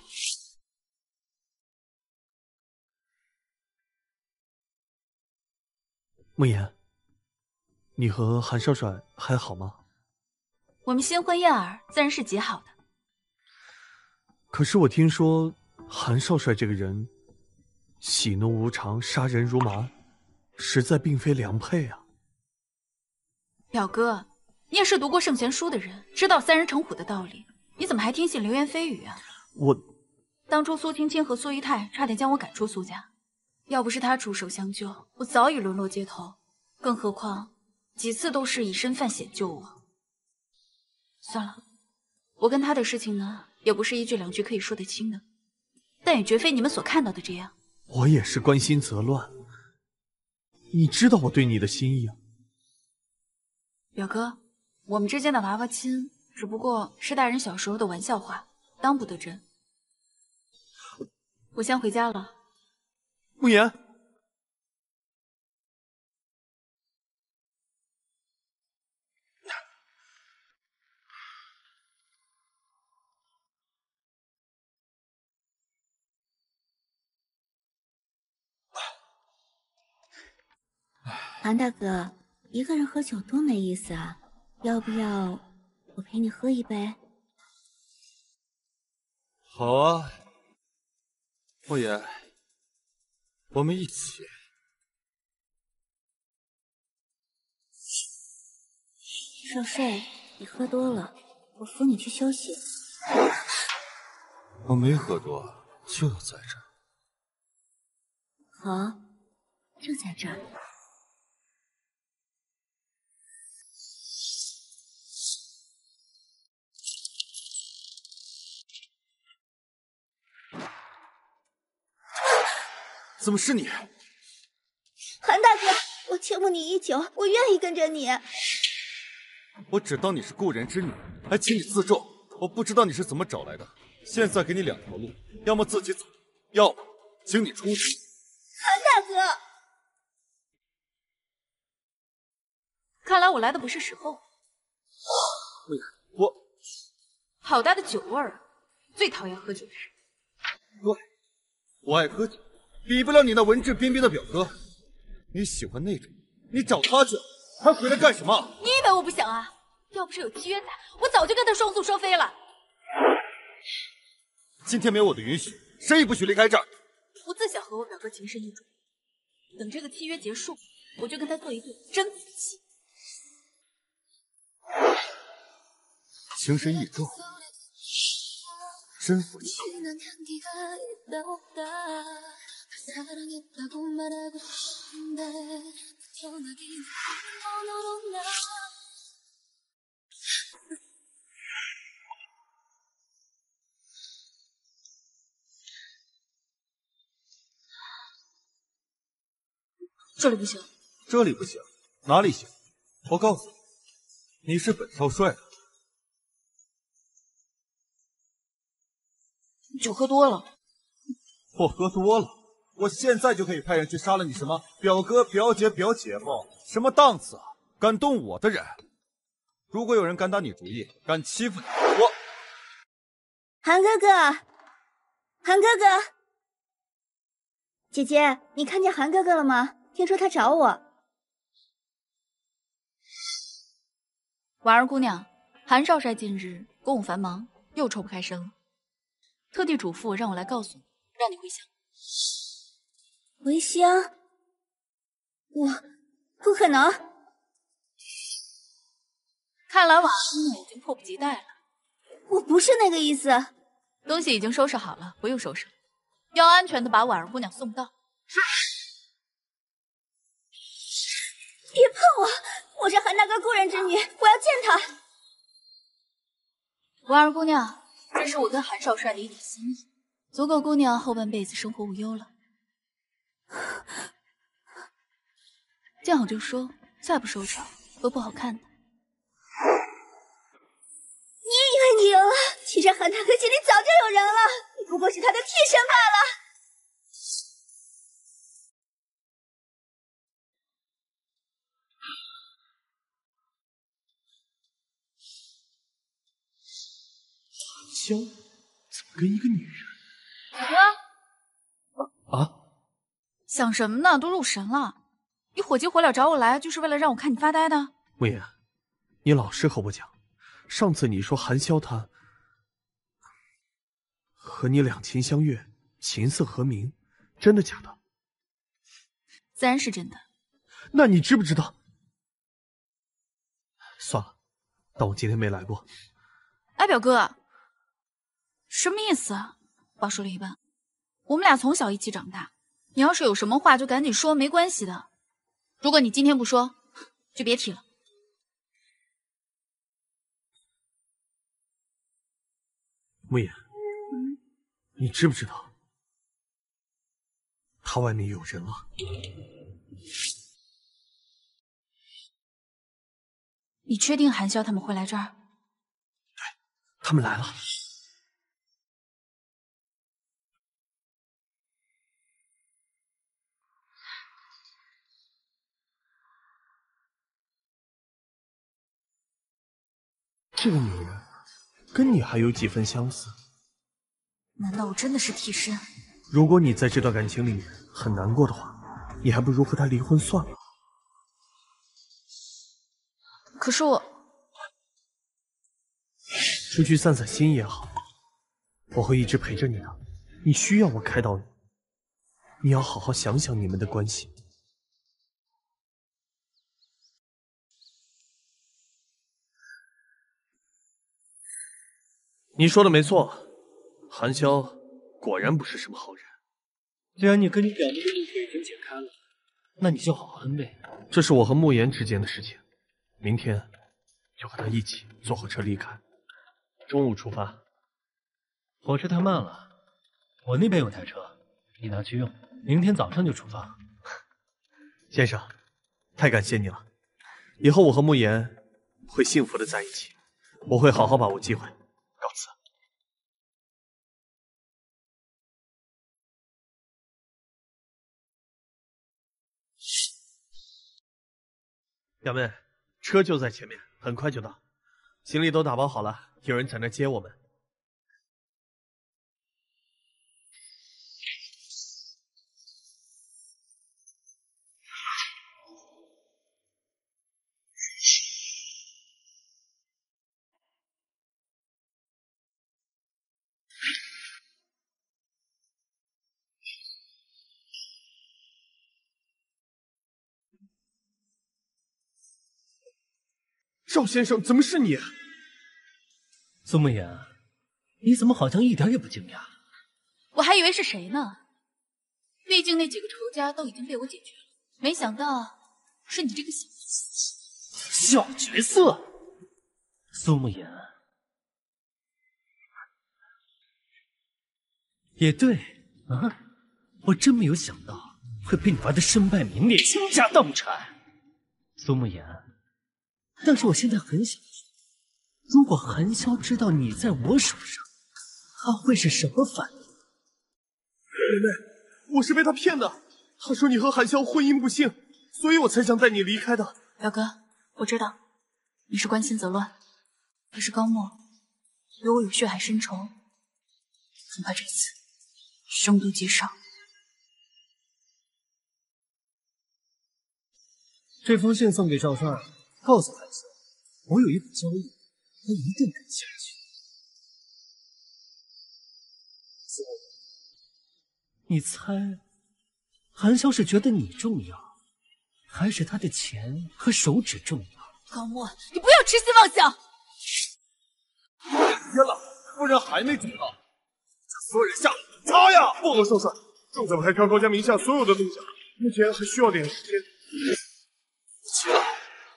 慕言，你和韩少帅还好吗？ 我们新婚燕尔，自然是极好的。 可是我听说韩少帅这个人喜怒无常，杀人如麻，实在并非良配啊。 表哥，你也是读过圣贤书的人，知道三人成虎的道理，你怎么还听信流言蜚语啊？当初苏青青和苏姨太差点将我赶出苏家，要不是他出手相救，我早已沦落街头。更何况几次都是以身犯险救我。算了，我跟他的事情呢，也不是一句两句可以说得清的，但也绝非你们所看到的这样。 我也是关心则乱，你知道我对你的心意啊。 表哥，我们之间的娃娃亲只不过是大人小时候的玩笑话，当不得真。我先回家了。 慕言， 韩大哥，一个人喝酒多没意思啊，要不要我陪你喝一杯？ 好啊，慕言，我们一起。 少帅，你喝多了，我扶你去休息。 我没喝多，就在这儿。 好，就在这儿。 怎么是你？ 韩大哥，我欠慕你一酒，我愿意跟着你。 我只当你是故人之女，还请你自重。我不知道你是怎么找来的。现在给你两条路，要么自己走，要么请你出去。 韩大哥， 看来我来的不是时候。 我好大的酒味儿啊！最讨厌喝酒的人。 对，我爱喝酒，比不了你那文质彬彬的表哥。你喜欢那种你找他去，还回来干什么？ 你以为我不想啊？要不是有契约在，我早就跟他双宿双飞了。 今天没有我的允许，谁也不许离开这儿。 我自想和我表哥情深意重，等这个契约结束，我就跟他做一对真夫妻。 情深意重，真夫妻。 这里不行， 这里不行，哪里行？我告诉你，你是本少帅的。 酒喝多了。 我喝多了，我现在就可以派人去杀了你什么表哥、表姐、表姐夫，什么档次啊？敢动我的人，如果有人敢打你主意，敢欺负你，我…… 韩哥哥，韩哥哥，姐姐，你看见韩哥哥了吗？听说他找我。 婉儿姑娘，韩少帅近日公务繁忙，又抽不开身了，特地嘱咐让我来告诉你，让你回乡。 回乡？我不可能。 看来婉儿姑娘已经迫不及待了。 我不是那个意思。 东西已经收拾好了，不用收拾了，要安全的把婉儿姑娘送到。 别碰我！我是韩大哥故人之女，我要见他。 婉儿姑娘，这是我跟韩少帅的一点心意，足够姑娘后半辈子生活无忧了。见好就收，再不收场会不好看的。 你以为你赢了？其实韩大哥心里早就有人了，你不过是他的替身罢了。 萧怎么跟一个女人？ 啊！想什么呢？都入神了，你火急火燎找我来，就是为了让我看你发呆的？ 慕言，你老实和我讲，上次你说韩萧他和你两情相悦，琴瑟和鸣，真的假的？ 自然是真的。 那你知不知道？算了，当我今天没来过。 哎，表哥，什么意思啊？话说了一半，我们俩从小一起长大，你要是有什么话就赶紧说，没关系的。如果你今天不说，就别提了。 慕言，你知不知道他外面有人了？ 你确定韩萧他们会来这儿？ 对，他们来了。这个女人跟你还有几分相似。 难道我真的是替身？ 如果你在这段感情里面很难过的话，你还不如和他离婚算了。 可是我出去散散心也好，我会一直陪着你的。你需要我开导你，你要好好想想你们的关系。你说的没错，韩萧果然不是什么好人。 既然你跟你表妹的误会已经解开了，那你就好好安慰。 这是我和慕言之间的事情，明天就和他一起坐火车离开，中午出发。 火车太慢了，我那边有台车，你拿去用，明天早上就出发。 先生，太感谢你了，以后我和慕言会幸福的在一起，我会好好把握机会。告辞。表妹，车就在前面，很快就到。行李都打包好了，有人在那接我们。 赵先生，怎么是你？ 苏慕言，你怎么好像一点也不惊讶？ 我还以为是谁呢，毕竟那几个仇家都已经被我解决了，没想到是你这个小角色。苏慕言，也对啊，我真没有想到会被你玩的身败名裂、倾家荡产。苏慕言，但是我现在很想知道，如果韩萧知道你在我手上，他会是什么反应？妹妹，我是被他骗的。他说你和韩萧婚姻不幸，所以我才想带你离开的。 表哥，我知道你是关心则乱，可是高墨与我有血海深仇，恐怕这次凶多吉少。 这封信送给少帅，告诉韩萧，我有一笔交易，他一定感兴趣。你猜，韩萧是觉得你重要，还是他的钱和手指重要？ 高墨，你不要痴心妄想！ 天了，夫人还没找到，将所有人下查呀！ 报告少帅，正在排查高家名下所有的动向，目前还需要点时间。 起来。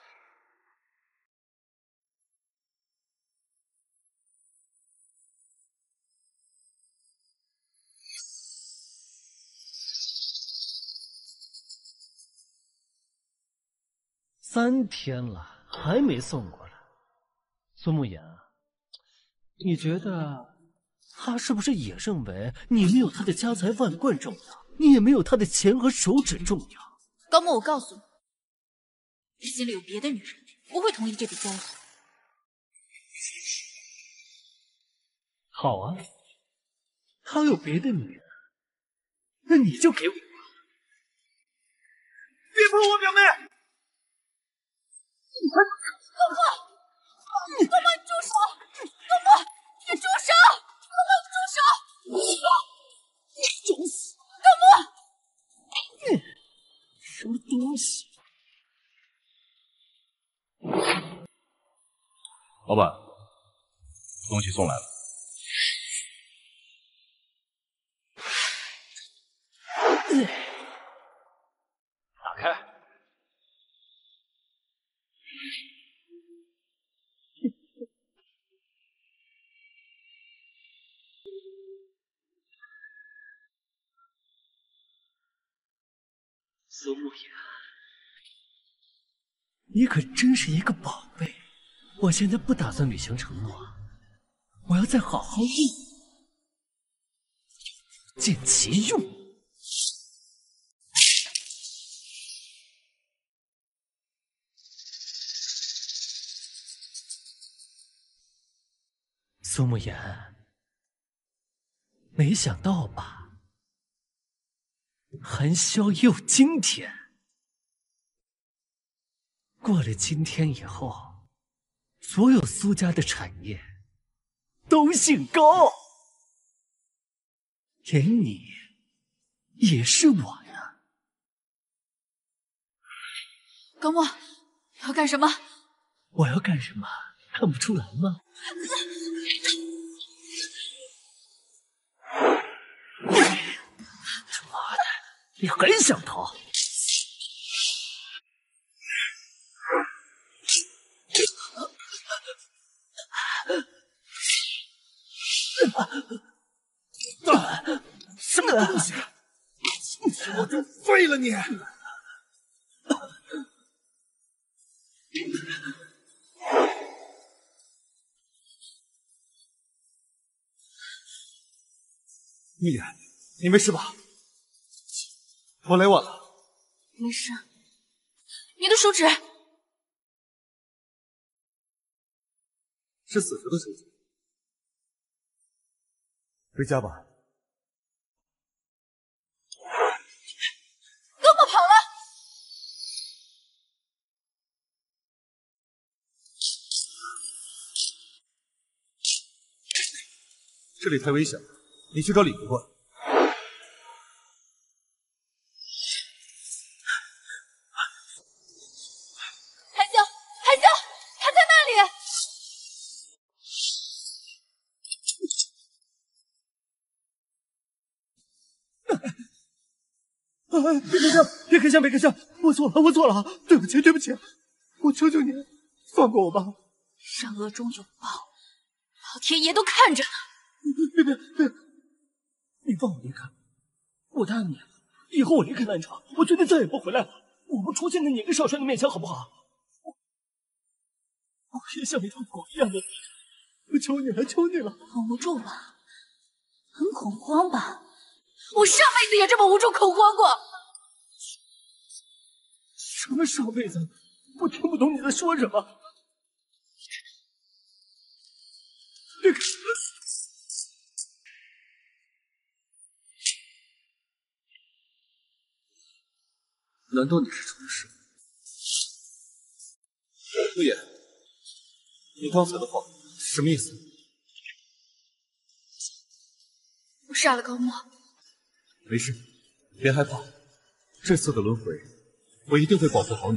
3天了，还没送过来。苏慕言，你觉得他是不是也认为你没有他的家财万贯重要，你也没有他的钱和手指重要？ 高墨，我告诉你，你心里有别的女人，不会同意这笔交易。 好啊，他有别的女人，那你就给我。 别碰我表妹！ 高墨，你住手！高墨，你住手！高墨，住手！你找死！高墨， 什么东西？ 老板，东西送来了。 打开。苏慕言，你可真是一个宝贝！我现在不打算履行承诺，我要再好好用，不见其用。苏慕言，没想到吧？韩萧也有今天。过了今天以后，所有苏家的产业都姓高，连你也是我的。 高墨，要干什么？ 我要干什么？看不出来吗？妈的，你还想逃？ 什么东西？我就废了你！ 玉莲，你没事吧？我来晚了。 没事。你的手指是死蛇的手指。回家吧。 高墨跑了。 这里太危险了，你去找李副官。 韩萧，韩萧，他在哪别开枪！别开枪！别开枪！我错了，我错了，对不起，对不起，我求求你，放过我吧！ 善恶终有报，老天爷都看着呢。 别！你放我离开，我答应你，以后我离开南城，我绝对再也不回来了。我不出现在哪个少帅的面前，好不好？我也像一条狗一样的，我求你了，求你了！ 很无助吧？很恐慌吧？我上辈子也这么无助恐慌过。 什么上辈子？我听不懂你在说什么。别开！难道你是虫师？ 陆野，你刚才的话什么意思？ 我杀了高墨。 没事，别害怕。这次的轮回，我一定会保护好你，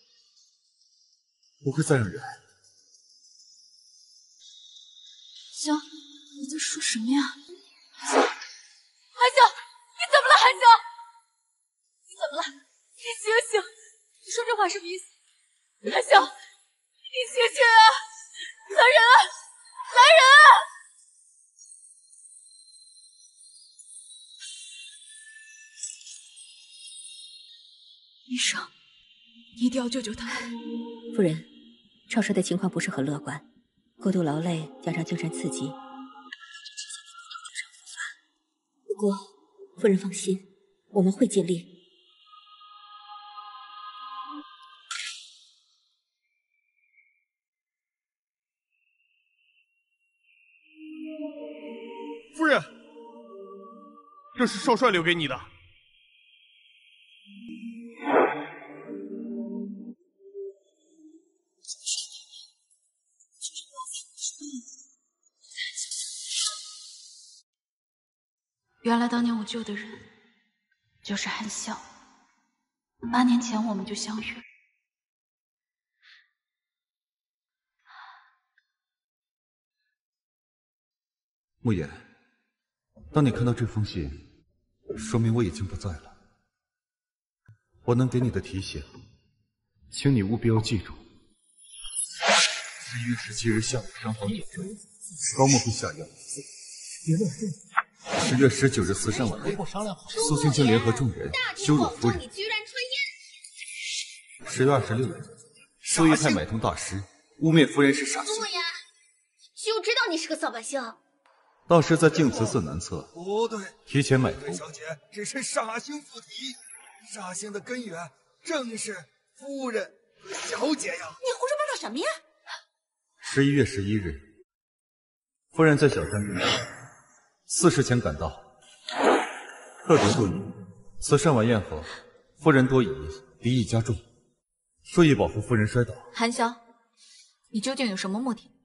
不会再让人。 行，你在说什么呀？韩笑，你怎么了？韩笑，你怎么了？你醒醒！你说这话什么意思？韩笑，你醒醒啊！来人啊！来人啊！医生，你一定要救救他。 夫人，少帅的情况不是很乐观，过度劳累加上精神刺激，不过夫人放心，我们会尽力。 夫人，这是少帅留给你的。 原来当年我救的人就是韩笑。8年前我们就相遇了。 慕言，当你看到这封信，说明我已经不在了。我能给你的提醒，请你务必要记住：11月17日下午上房点钟，高墨会下药。10月19日慈善晚会，苏青青联合众人羞辱夫人。10月26日，苏玉泰买通大师，污蔑夫人是傻星。 莫言，就知道你是个扫把星。 大师在净慈寺南侧不对， 提前买通。 小姐只是煞星附体，煞星的根源正是夫人和小姐呀！ 你胡说八道什么呀 ？11月11日，夫人在小山运动，4时前赶到，特别注意，慈善晚宴后，夫人多疑，敌意加重，注意保护夫人摔倒。 韩潇，你究竟有什么目的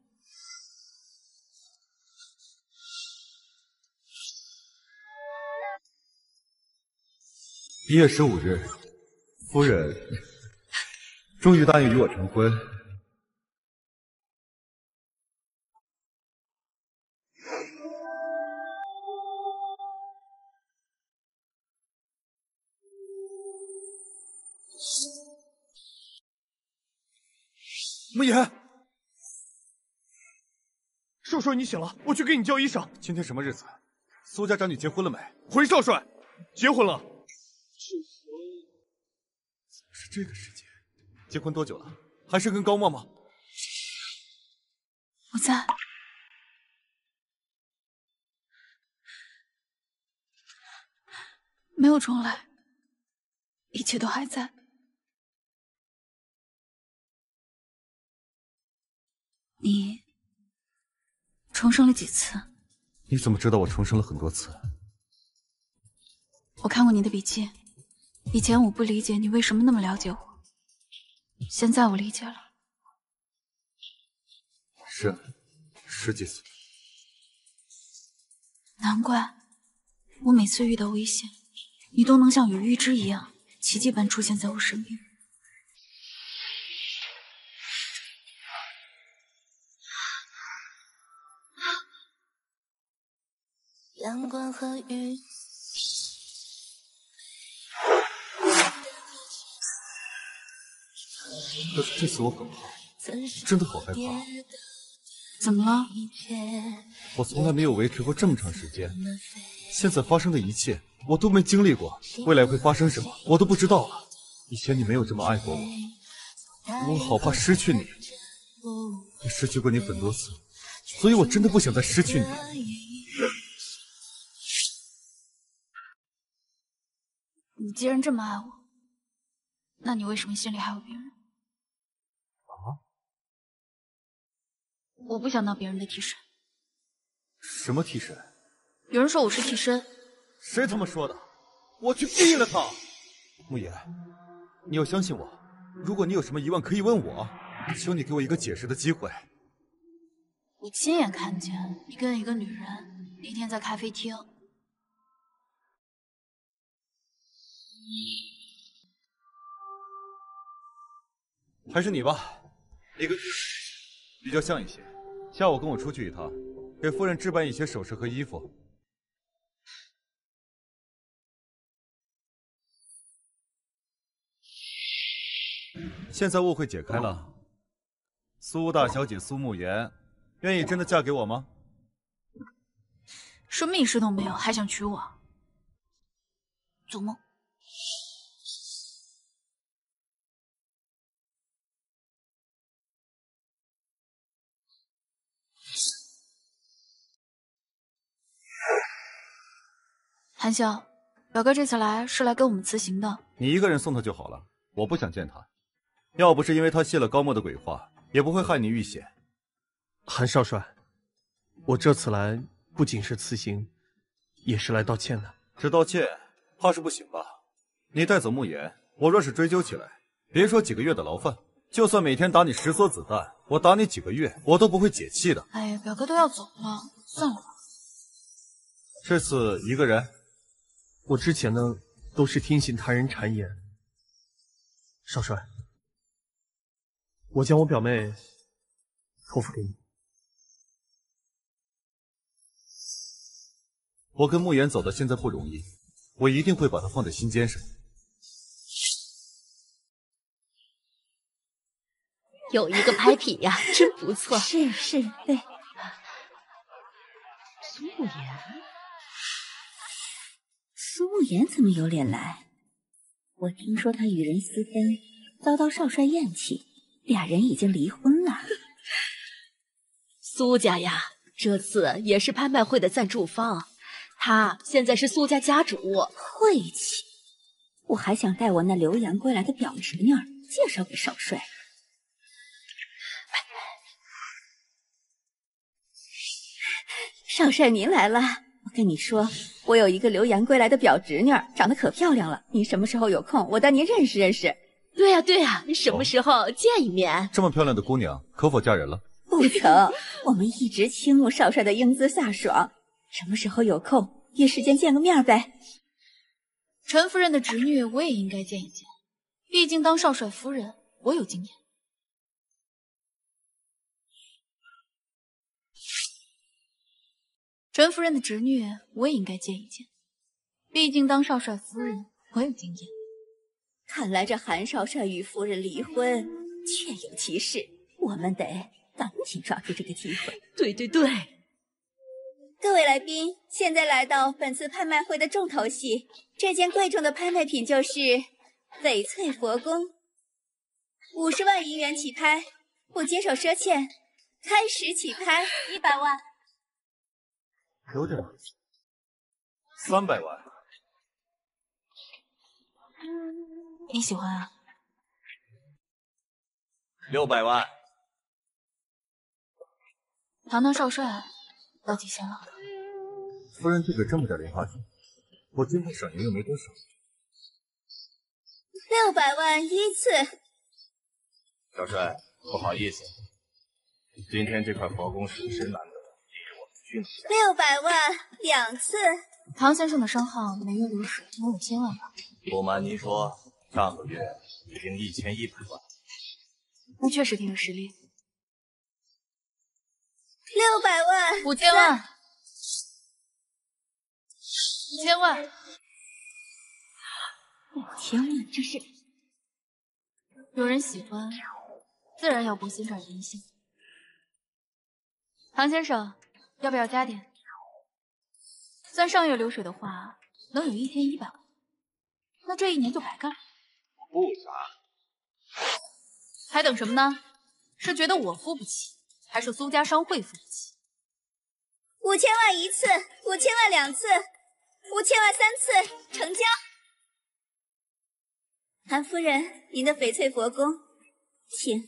？1月15日，夫人终于答应与我成婚。 慕言，少帅，你醒了，我去给你叫医生。 今天什么日子？苏家长女结婚了没？ 回少帅，结婚了。 是这个时间，结婚多久了？还是跟高墨吗？ 我在。没有重来，一切都还在。你重生了几次？ 你怎么知道我重生了很多次？ 我看过你的笔记，以前我不理解你为什么那么了解我，现在我理解了。 是啊，10几次。 难怪我每次遇到危险，你都能像有预知一样，奇迹般出现在我身边。 阳光和雨。 可是这次我很怕，真的好害怕。 怎么了？ 我从来没有维持过这么长时间，现在发生的一切我都没经历过，未来会发生什么我都不知道了。以前你没有这么爱过我，我好怕失去你。我失去过你很多次，所以我真的不想再失去你。 你既然这么爱我，那你为什么心里还有别人？我不想当别人的替身。 什么替身？ 有人说我是替身。 谁他妈说的？我去毙了他！慕言，你要相信我，如果你有什么疑问可以问我，求你给我一个解释的机会。 我亲眼看见你跟一个女人那天在咖啡厅。 还是你吧，一个比较像一些。下午跟我出去一趟，给夫人置办一些首饰和衣服。现在误会解开了，苏大小姐苏慕言，愿意真的嫁给我吗？ 什么隐事都没有，还想娶我？做梦！韩笑，表哥这次来是来跟我们辞行的。 你一个人送他就好了，我不想见他。要不是因为他泄了高墨的鬼话，也不会害你遇险。 韩少帅，我这次来不仅是辞行，也是来道歉的。 只道歉，怕是不行吧？你带走慕言，我若是追究起来，别说几个月的牢饭，就算每天打你10梭子弹，我打你几个月，我都不会解气的。 哎呀，表哥都要走了，算了吧。 这次一个人？ 我之前呢，都是听信他人谗言。少帅，我将我表妹托付给你。 我跟慕言走到现在不容易，我一定会把她放在心尖上。 有一个拍品呀，真不错。 是，对。苏慕言怎么有脸来？我听说他与人私奔，遭到少帅厌弃，俩人已经离婚了。 苏家呀，这次也是拍卖会的赞助方，他现在是苏家家主。 晦气！我还想带我那留洋归来的表侄女儿介绍给少帅。少帅您来了，我跟你说，我有一个留洋归来的表侄女儿，长得可漂亮了。您什么时候有空，我带您认识认识。 对呀，什么时候见一面？ 这么漂亮的姑娘，可否嫁人了？ 不曾，我们一直倾慕少帅的英姿飒爽，什么时候有空约时间见个面呗。 陈夫人的侄女我也应该见一见，毕竟当少帅夫人，我有经验。陈夫人的侄女我也应该见一见，毕竟当少帅夫人，我有经验。 看来这韩少帅与夫人离婚确有其事，我们得赶紧抓住这个机会。 对。 各位来宾，现在来到本次拍卖会的重头戏，这件贵重的拍卖品就是翡翠佛宫，50万银元起拍，不接受赊欠，开始起拍100万。 有点300万。 你喜欢啊 ？600万。 堂少帅到底先了。 夫人就给这么点零花钱，我今天赏银又没多少。 600万一次。 少帅，不好意思，今天这块佛宫属实难得， 600万2次。 唐先生的商号每月流水有5000万吧？ 不瞒您说，上个月已经1100万。 那确实挺有实力。 600万 5000万，1000万 ，5000万，这是有人喜欢， 自然要博先生人心。唐先生，要不要加点？算上月流水的话，能有1天100万，那这1年就白干了。 不傻， 还等什么呢？是觉得我付不起，还是苏家商会付不起 ？5000万1次，5000万2次，5000万3次，成交。韩夫人，您的翡翠佛宫，请。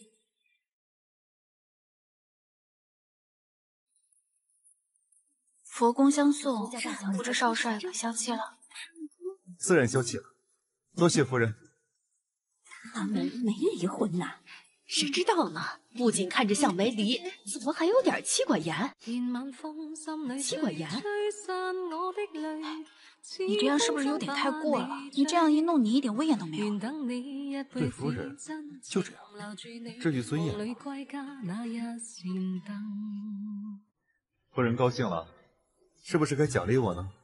佛宫相送，不知少帅可消气了？ 自然消气了，多谢夫人。 他们没离婚呐？谁知道呢？不仅看着像没离，怎么还有点妻管严？妻管严？ 你这样是不是有点太过了？你这样一弄，你一点威严都没有。 对夫人就这样，这句尊严嘛。夫人高兴了，是不是该奖励我呢？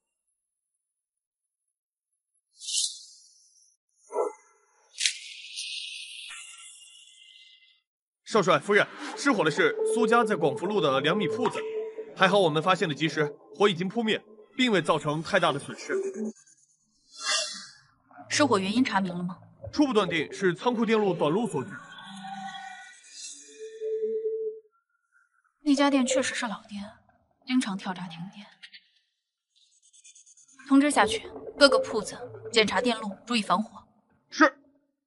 少帅夫人，失火的是苏家在广福路的2米铺子，还好我们发现的及时，火已经扑灭，并未造成太大的损失。 失火原因查明了吗？ 初步断定是仓库电路短路所致。 那家店确实是老店，经常跳闸停电。通知下去，各个铺子检查电路，注意防火。 是。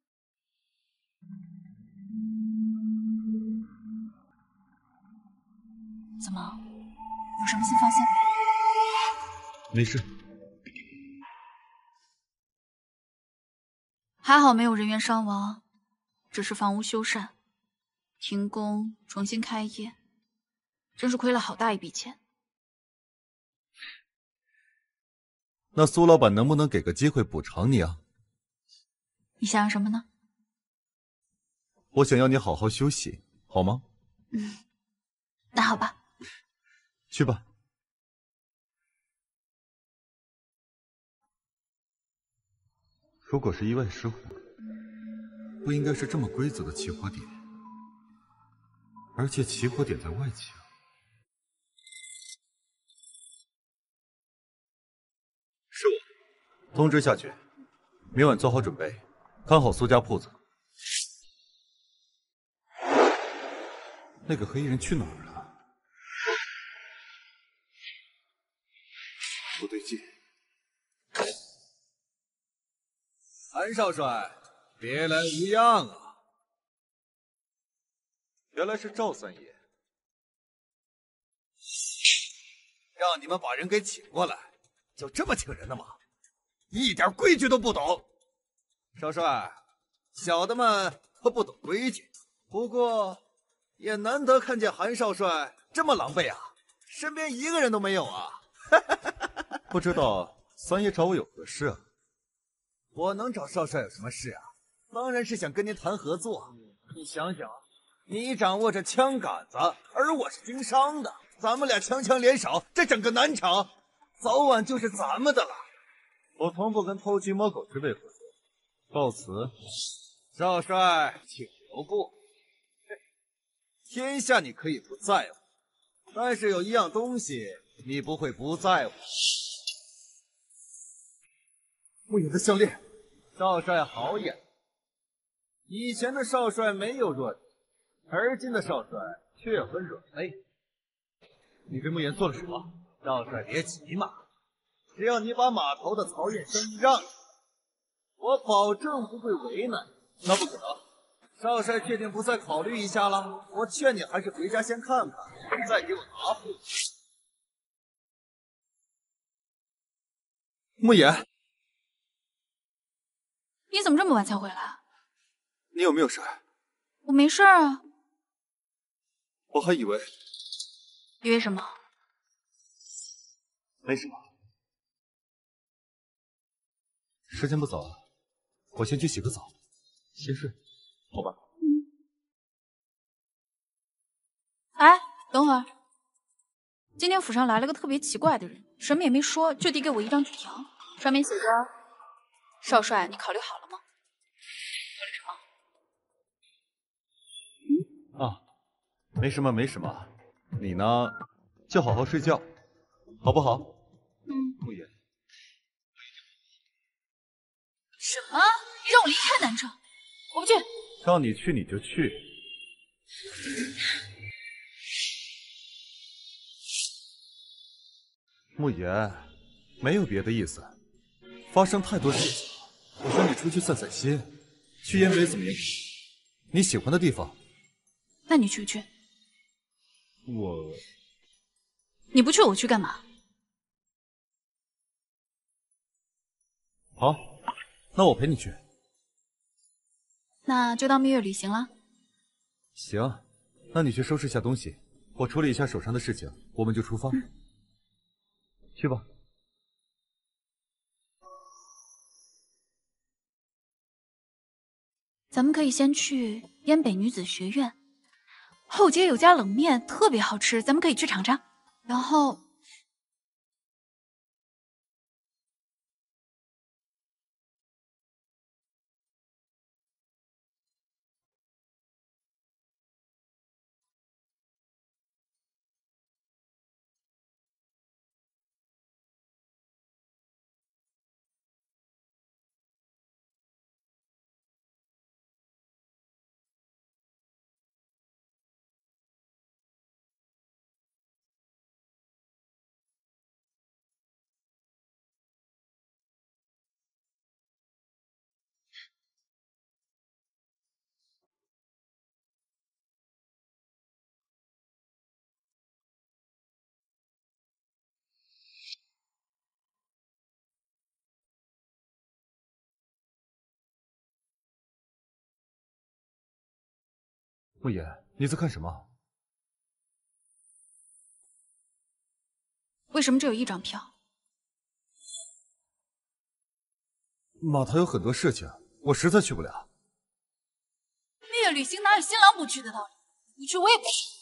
怎么，有什么新发现？ 没事。 还好没有人员伤亡，只是房屋修缮、停工、重新开业，真是亏了好大一笔钱。 那苏老板能不能给个机会补偿你啊？ 你想要什么呢？ 我想要你好好休息，好吗？ 那好吧。 去吧。如果是意外失火，不应该是这么规则的起火点，而且起火点在外墙。是我。通知下去，明晚做好准备，看好苏家铺子。那个黑衣人去哪儿了？不对劲。 韩少帅，别来无恙啊！ 原来是赵三爷， 让你们把人给请过来，就这么请人的吗？一点规矩都不懂。少帅，小的们不懂规矩，不过也难得看见韩少帅这么狼狈啊，身边一个人都没有啊。 不知道三爷找我有何事啊？ 我能找少帅有什么事啊？当然是想跟您谈合作。你想想，你掌握着枪杆子，而我是经商的，咱们俩强强联手，这整个南厂早晚就是咱们的了。 我从不跟偷鸡摸狗之辈合作，告辞。 少帅，请留步。天下你可以不在乎，但是有一样东西你不会不在乎。 慕言的项链。 少帅好眼，以前的少帅没有弱点，而今的少帅却很软肋。 你对慕言做了什么？ 少帅别急嘛，只要你把码头的曹燕生意让下，我保证不会为难。 那不可能。 少帅确定不再考虑一下了？我劝你还是回家先看看，再给我答复。 慕言。 你怎么这么晚才回来？ 你有没有事？ 我没事啊。 我还以为什么？ 没什么。时间不早了，我先去洗个澡，先睡，好吧？ 哎，等会儿，今天府上来了个特别奇怪的人，什么也没说，就递给我一张纸条，上面写着。少帅，你考虑好了吗？考虑什么？ 没什么，没什么。你呢，就好好睡觉，好不好？慕言。 什么？你让我离开南城？我不去。 让你去你就去。慕言，没有别的意思。发生太多事情了，我想你出去散散心，去燕北怎么样？你喜欢的地方。 那你去不去？ 我…… 你不去，我去干嘛？ 好，那我陪你去。 那就当蜜月旅行了。 行，那你去收拾一下东西，我处理一下手上的事情，我们就出发。去吧。 咱们可以先去燕北女子学院，后街有家冷面特别好吃，咱们可以去尝尝。然后， 慕言，你在看什么？ 为什么只有一张票？ 码头有很多事情，我实在去不了。 蜜月旅行哪有新郎不去的道理？不去我也不去。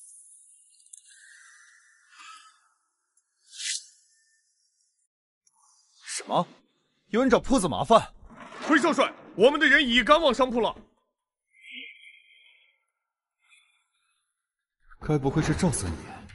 什么？有人找铺子麻烦？ 回少帅，我们的人已赶往商铺了。 该不会是赵三爷？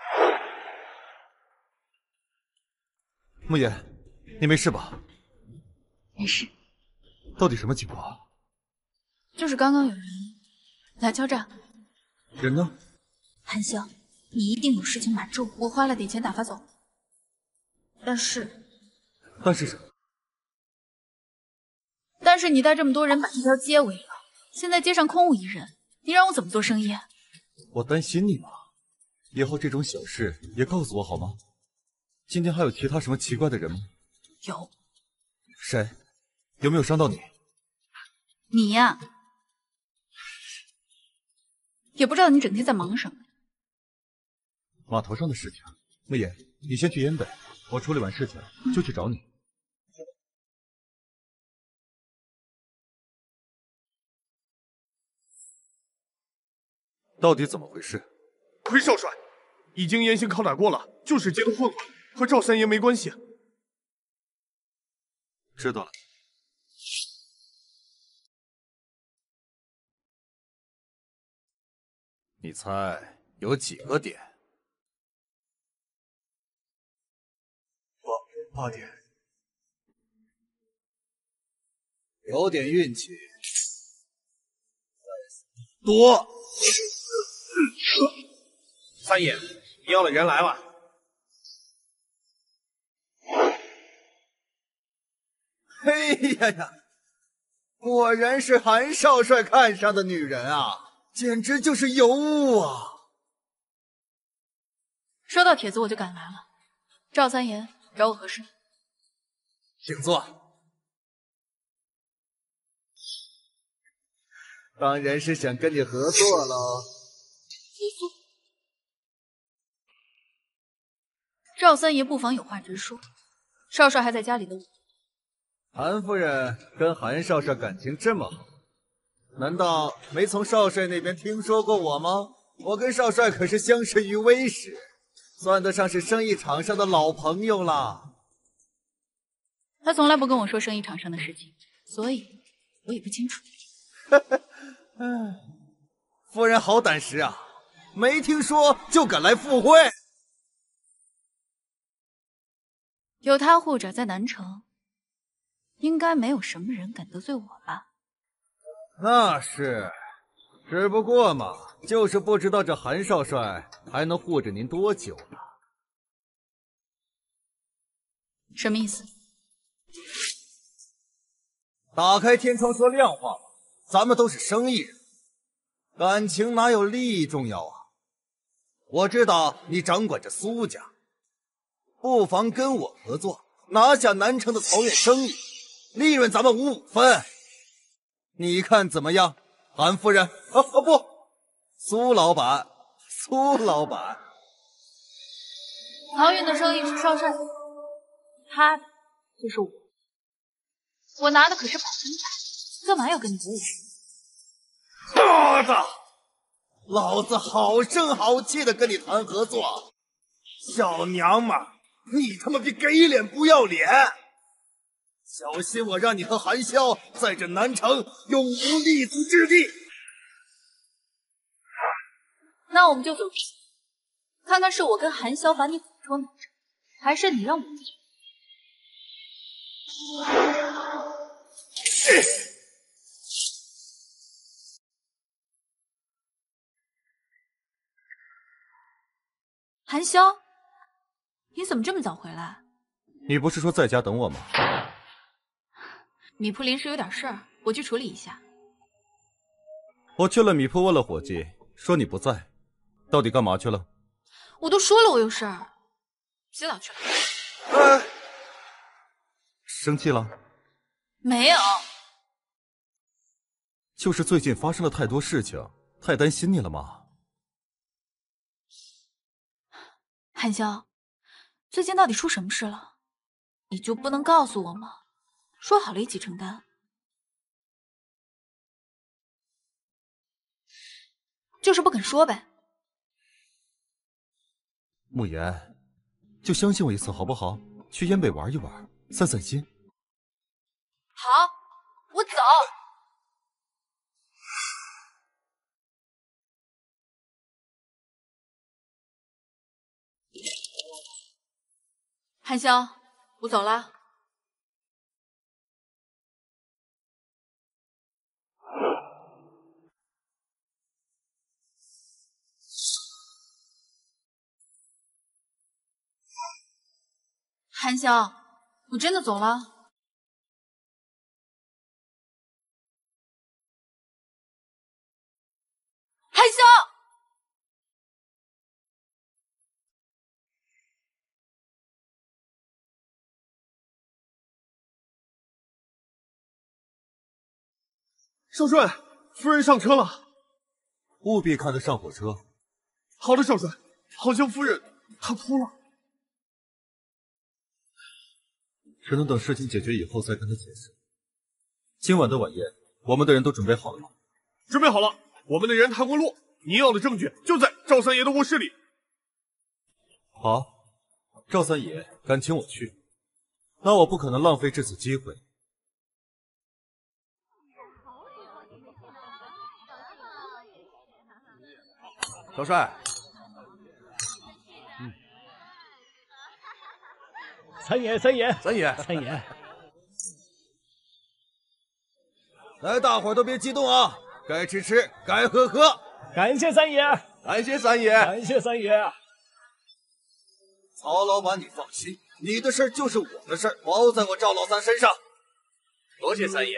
慕言，你没事吧？ 没事。 到底什么情况？ 就是刚刚有人来敲诈。 人呢？ 韩笑，你一定有事情瞒着我。我花了点钱打发走，但是什么？ 但是你带这么多人把这条街围了，现在街上空无一人，你让我怎么做生意？ 我担心你嘛。以后这种小事也告诉我好吗？今天还有其他什么奇怪的人吗？ 有。 谁？有没有伤到你？ 你呀，也不知道你整天在忙什么。 码头上的事情，慕言，你先去燕北，我处理完事情就去找你。到底怎么回事？ 回少帅，已经严刑拷打过了，就是街头混混，和赵三爷没关系。 知道了。你猜有几个点 ？8点。 有点运气。多。 三爷，你要的人来了。 嘿呀呀，果然是韩少帅看上的女人啊，简直就是尤物啊！ 收到帖子我就赶来了。赵三爷找我何事？ 请坐。当然是想跟你合作喽。 赵三爷不妨有话直说，少帅还在家里等我。 韩夫人跟韩少帅感情这么好，难道没从少帅那边听说过我吗？我跟少帅可是相识于微时，算得上是生意场上的老朋友了。 他从来不跟我说生意场上的事情，所以我也不清楚。 夫人好胆识啊！ 没听说就敢来赴会？ 有他护着，在南城，应该没有什么人敢得罪我吧？ 那是，只不过嘛，就是不知道这韩少帅还能护着您多久了。 什么意思？ 打开天窗说亮话吧，咱们都是生意人，感情哪有利益重要啊？我知道你掌管着苏家，不妨跟我合作，拿下南城的草原生意，利润咱们5-5分，你看怎么样，韩夫人？不，苏老板，苏老板。 漕运的生意是少帅，他的就是我，我拿的可是100%，干嘛要跟你合作？ 妈的！老子好声好气的跟你谈合作，小娘们，你他妈比给脸不要脸！小心我让你和韩潇在这南城永无立足之地。 那我们就走，看看是我跟韩潇把你赶出南城，还是你让我们去。韩潇，你怎么这么早回来？ 你不是说在家等我吗？ 米铺临时有点事儿，我去处理一下。 我去了米铺问了伙计，说你不在，到底干嘛去了？ 我都说了我有事儿，洗澡去了。 生气了？ 没有， 就是最近发生了太多事情，太担心你了吗？ 韩潇，最近到底出什么事了？你就不能告诉我吗？说好了一起承担。就是不肯说呗。 慕言，就相信我一次好不好？去燕北玩一玩，散散心。 好，我走。韩潇，我走了。韩潇，我真的走了。韩潇， 少帅，夫人上车了， 务必看得上火车。 好的，少帅。好像夫人她哭了。 只能等事情解决以后再跟他解释。今晚的晚宴，我们的人都准备好了吗？ 准备好了，我们的人谈过路，你要的证据就在赵三爷的卧室里。 好，赵三爷敢请我去，那我不可能浪费这次机会。 少帅， 三爷，三爷， 三爷， 三爷， 来，大伙儿都别激动啊，该吃吃，该喝喝。 感谢三爷， 感谢三爷， 感谢三爷。 曹老板，你放心，你的事就是我的事，包在我赵老三身上。 多谢三爷。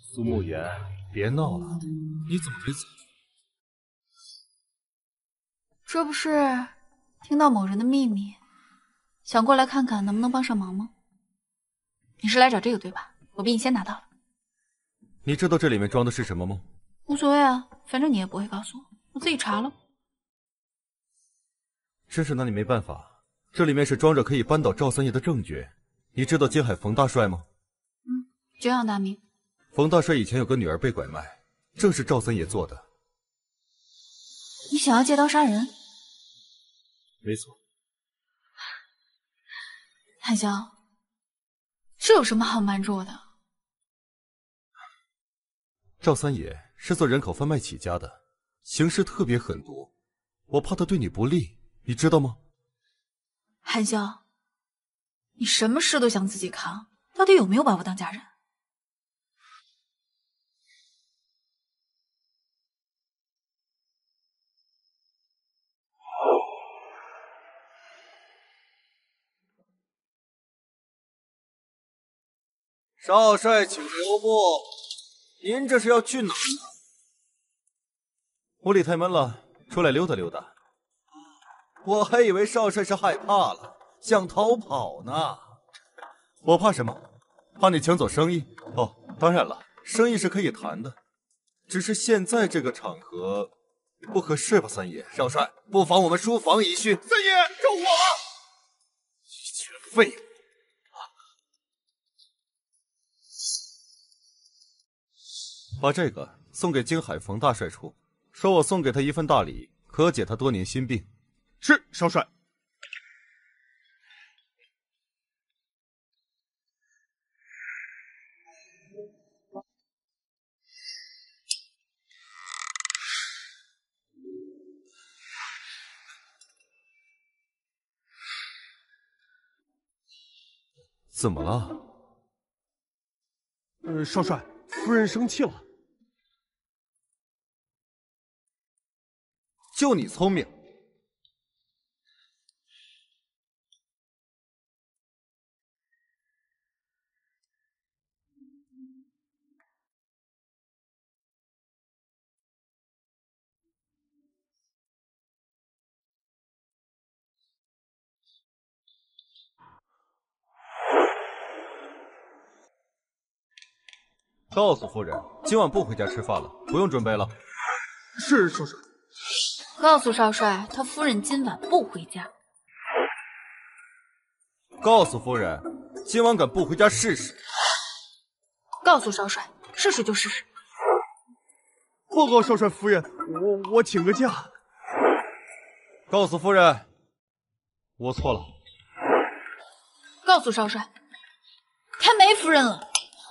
苏慕言，别闹了，你怎么没走？ 这不是听到某人的秘密，想过来看看能不能帮上忙吗？你是来找这个对吧？我比你先拿到了。 你知道这里面装的是什么吗？ 无所谓啊，反正你也不会告诉我，我自己查了。 真是拿你没办法，这里面是装着可以扳倒赵三爷的证据。你知道金海冯大帅吗？ 久仰大名。 冯大帅以前有个女儿被拐卖，正是赵三爷做的。 你想要借刀杀人？ 没错。 韩潇，这有什么好瞒着我的？ 赵三爷是做人口贩卖起家的，行事特别狠毒，我怕他对你不利，你知道吗？ 韩潇，你什么事都想自己扛，到底有没有把我当家人？ 少帅，请留步。您这是要去哪儿呢？ 屋里太闷了，出来溜达溜达。 我还以为少帅是害怕了，想逃跑呢。 我怕什么？怕你抢走生意？哦，当然了，生意是可以谈的，只是现在这个场合不合适吧，三爷。 少帅，不妨我们书房一叙。 三爷，着火了！ 一群废物！ 把这个送给京海冯大帅处，说我送给他一份大礼，可解他多年心病。 是，少帅。 怎么了？ 少帅，夫人生气了。 就你聪明。 告诉夫人，今晚不回家吃饭了，不用准备了。 是，少帅。 告诉少帅，他夫人今晚不回家。 告诉夫人，今晚敢不回家试试。 告诉少帅，试试就试试。 报告少帅夫人，我请个假。 告诉夫人，我错了。 告诉少帅，他没夫人了。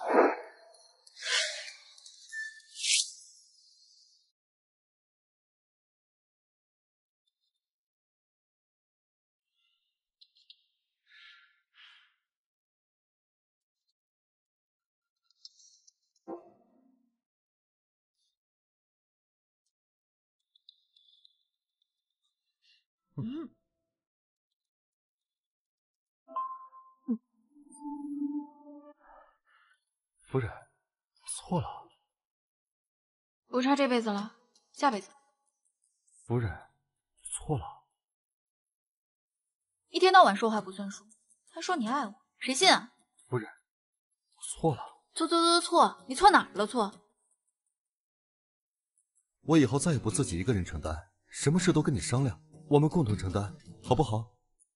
夫人，错了。 不差这辈子了，下辈子。 夫人，错了。 一天到晚说话不算数，还说你爱我，谁信啊？ 夫人，错了。 错，你错哪儿了？错。 我以后再也不自己一个人承担，什么事都跟你商量，我们共同承担，好不好？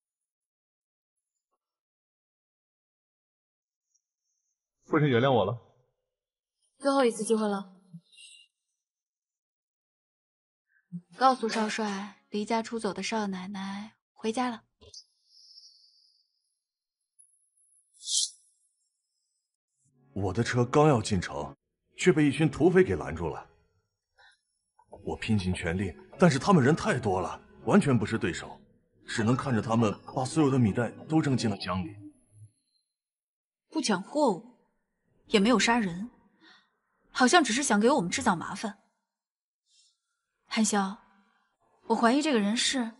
夫人原谅我了。 最后一次机会了，告诉少帅，离家出走的少奶奶回家了。 我的车刚要进城，却被一群土匪给拦住了。我拼尽全力，但是他们人太多了，完全不是对手，只能看着他们把所有的米袋都扔进了江里。 不抢货物，也没有杀人，好像只是想给我们制造麻烦。韩潇，我怀疑这个人是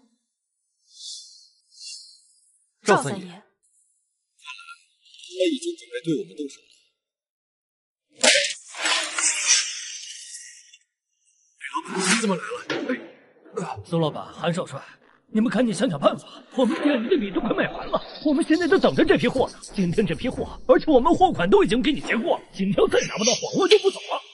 赵三爷。他已经准备对我们动手了。 你怎么来了？ 苏老板、韩少帅，你们赶紧想想办法，我们店里的米都快卖完了，我们现在就等着这批货呢。今天这批货，而且我们货款都已经给你结过了，今天要再拿不到货，我就不走了。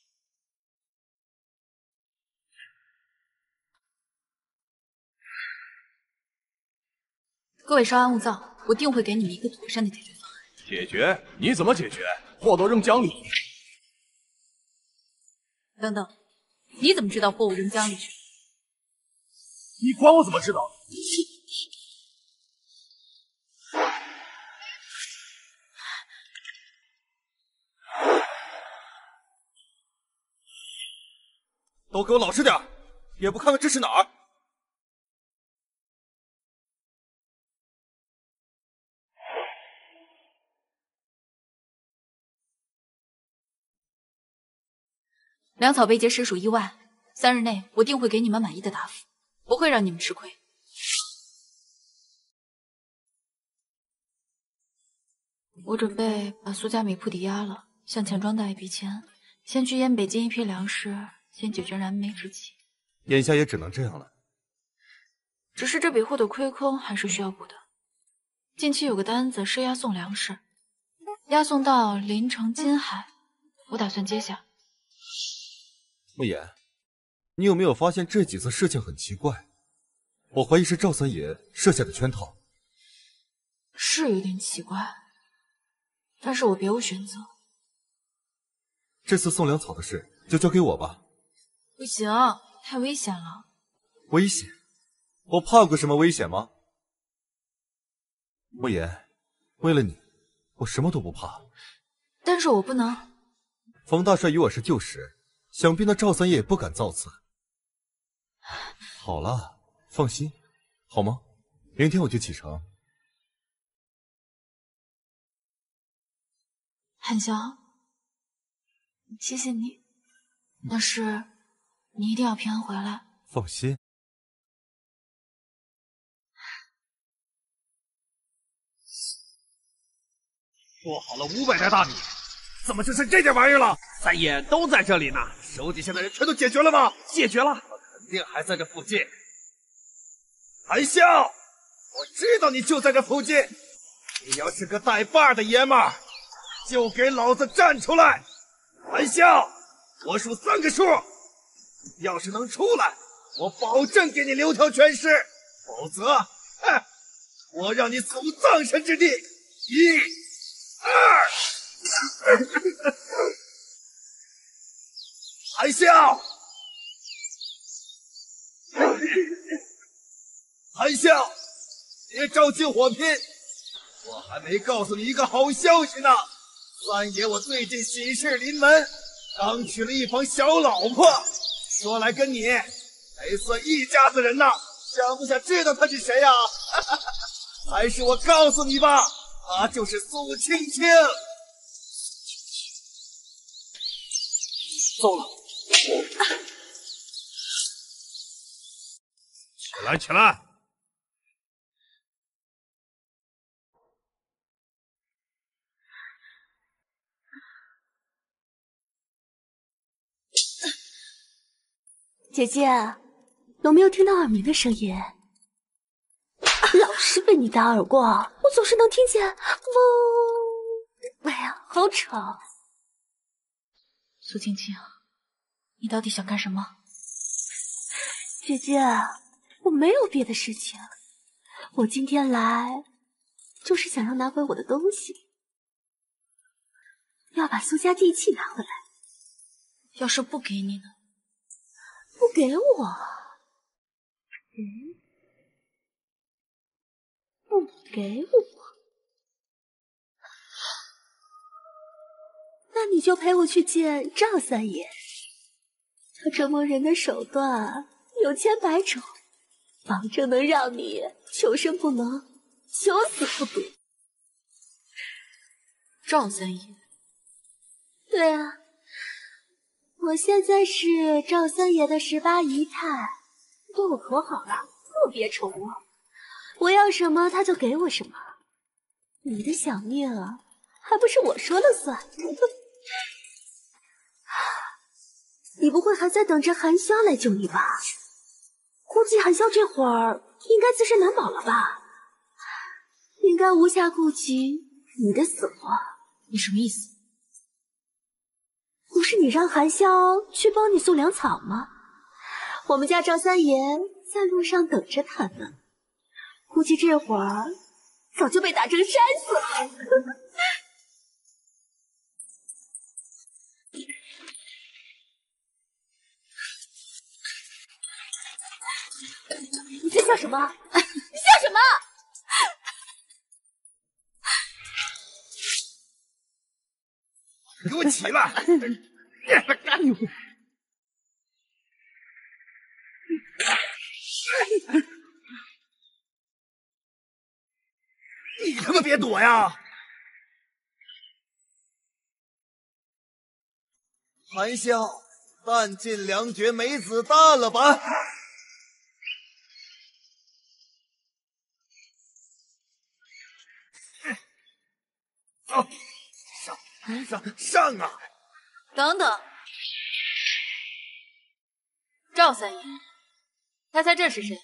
各位稍安勿躁，我定会给你们一个妥善的解决方案。 解决？你怎么解决？货都扔江里。 等等，你怎么知道货物扔江里去？ 你管我怎么知道？ 都给我老实点，也不看看这是哪儿。 粮草被劫实属意外，3日内我定会给你们满意的答复，不会让你们吃亏。我准备把苏家米铺抵押了，向钱庄贷一笔钱，先去燕北进一批粮食，先解决燃眉之急。 眼下也只能这样了。 只是这笔货的亏空还是需要补的。近期有个单子是押送粮食，押送到临城金海，我打算接下。 慕言，你有没有发现这几次事情很奇怪？我怀疑是赵三爷设下的圈套。 是有点奇怪，但是我别无选择。 这次送粮草的事就交给我吧。 不行，太危险了。 危险？我怕过什么危险吗？慕言，为了你，我什么都不怕。 但是我不能。 冯大帅与我是旧识，想必那赵三爷也不敢造次。好了，放心，好吗？明天我就启程。 韩翔，谢谢你，但是你一定要平安回来。 放心。 做好了500袋大米，怎么就剩这点玩意儿了？三爷都在这里呢，手底下的人全都解决了吗？解决了，我肯定还在这附近。韩笑，我知道你就在这附近，你要是个带把的爷们儿，就给老子站出来！韩笑，我数3个数，要是能出来，我保证给你留条全尸，否则，哼，我让你死无葬身之地。1、2。韩笑，韩笑，别着急火拼，我还没告诉你一个好消息呢。三爷我最近喜事临门，刚娶了一房小老婆，说来跟你得算一家子人呐。想不想知道她是谁呀？还是我告诉你吧，她就是苏青青。糟了！ 起来，起来！ 姐姐，有没有听到耳鸣的声音？老是被你打耳光，我总是能听见嗡。哎呀，好吵！ 苏青青，你到底想干什么？ 姐姐，我没有别的事情，我今天来就是想要拿回我的东西，要把苏家地契拿回来。 要是不给你呢？ 不给我？不给我？那你就陪我去见赵三爷，他折磨人的手段有千百种，保证能让你求生不能，求死不得。 赵三爷？ 对啊，我现在是赵三爷的18姨太，对我可好了，特别宠我，我要什么他就给我什么。你的小命啊，还不是我说了算。 你不会还在等着韩萧来救你吧？估计韩萧这会儿应该自身难保了吧？应该无暇顾及你的死活。 你什么意思？ 不是你让韩萧去帮你送粮草吗？我们家赵三爷在路上等着他呢，估计这会儿早就被打成筛子了。你在笑什么？你笑什么？ 给我起来！你他妈别躲呀！ 韩萧，弹尽粮绝，没子弹了吧？ 走，上啊！ 等等，赵三爷，猜猜这是谁？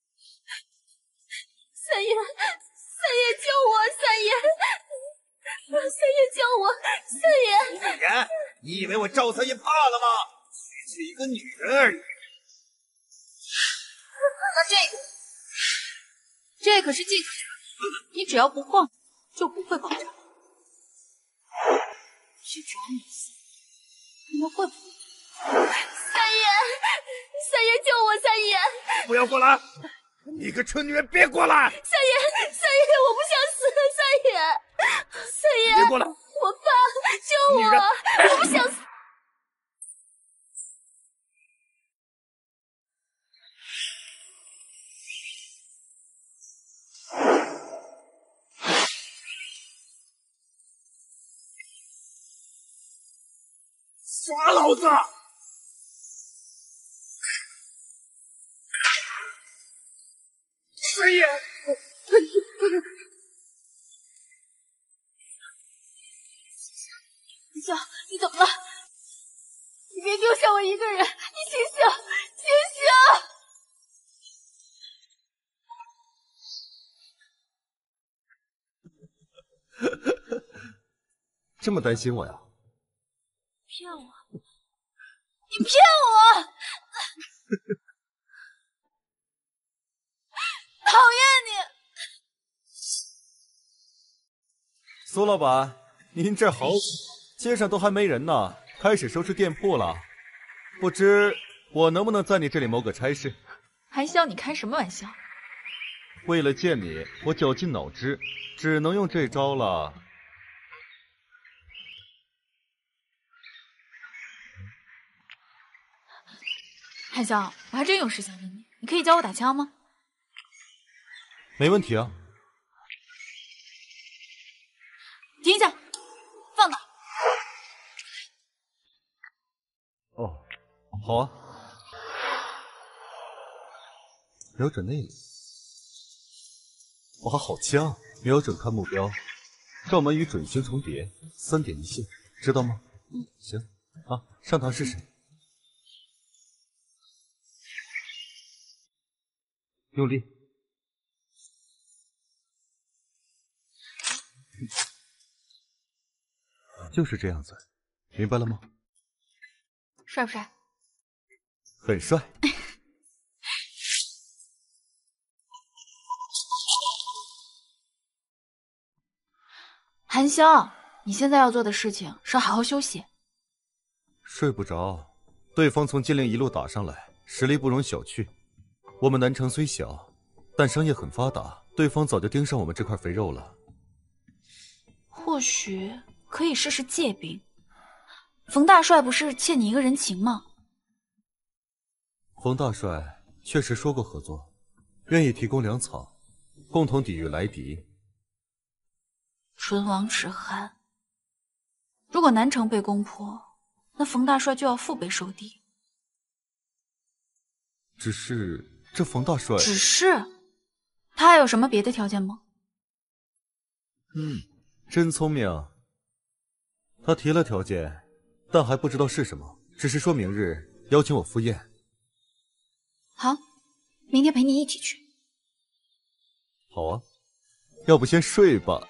三爷，三爷救我！三爷，三爷救我！三爷， 女人，你以为我赵三爷怕了吗？只是一个女人而已。 那这可是禁止，你只要不晃，就不会爆炸。是只要你信，你们会不会？ 三爷，三爷救我！三爷， 不要过来！你个蠢女人，别过来！ 三爷，三爷，我不想死！三爷，三爷， 别过来！ 我爸，救我！我不想死！ 耍老子！三爷， 你笑，你怎么了？你别丢下我一个人！你醒醒，醒醒！ 这么担心我呀？ 骗我！你骗我！讨厌你！ 苏老板，您这好，街上都还没人呢，开始收拾店铺了。不知我能不能在你这里谋个差事？ 韩萧，你开什么玩笑？ 为了见你，我绞尽脑汁，只能用这招了。 韩萧，我还真有事想问你，你可以教我打枪吗？ 没问题啊。 停下，放倒。 哦，好啊。瞄准那里。哇，好枪！瞄准看目标，照门与准星重叠，3点一线，知道吗？行啊，上膛试试。用力。就是这样子，明白了吗？ 帅不帅？ 很帅。 韩萧，你现在要做的事情是好好休息。 睡不着，对方从金陵一路打上来，实力不容小觑。我们南城虽小，但商业很发达，对方早就盯上我们这块肥肉了。 或许可以试试借兵。冯大帅不是欠你一个人情吗？ 冯大帅确实说过合作，愿意提供粮草，共同抵御来敌。 唇亡齿寒。如果南城被攻破，那冯大帅就要腹背受敌。 只是这冯大帅…… 只是？他还有什么别的条件吗？ 真聪明。他提了条件，但还不知道是什么， 只是说明日邀请我赴宴。 好，明天陪你一起去。 好啊，要不先睡吧。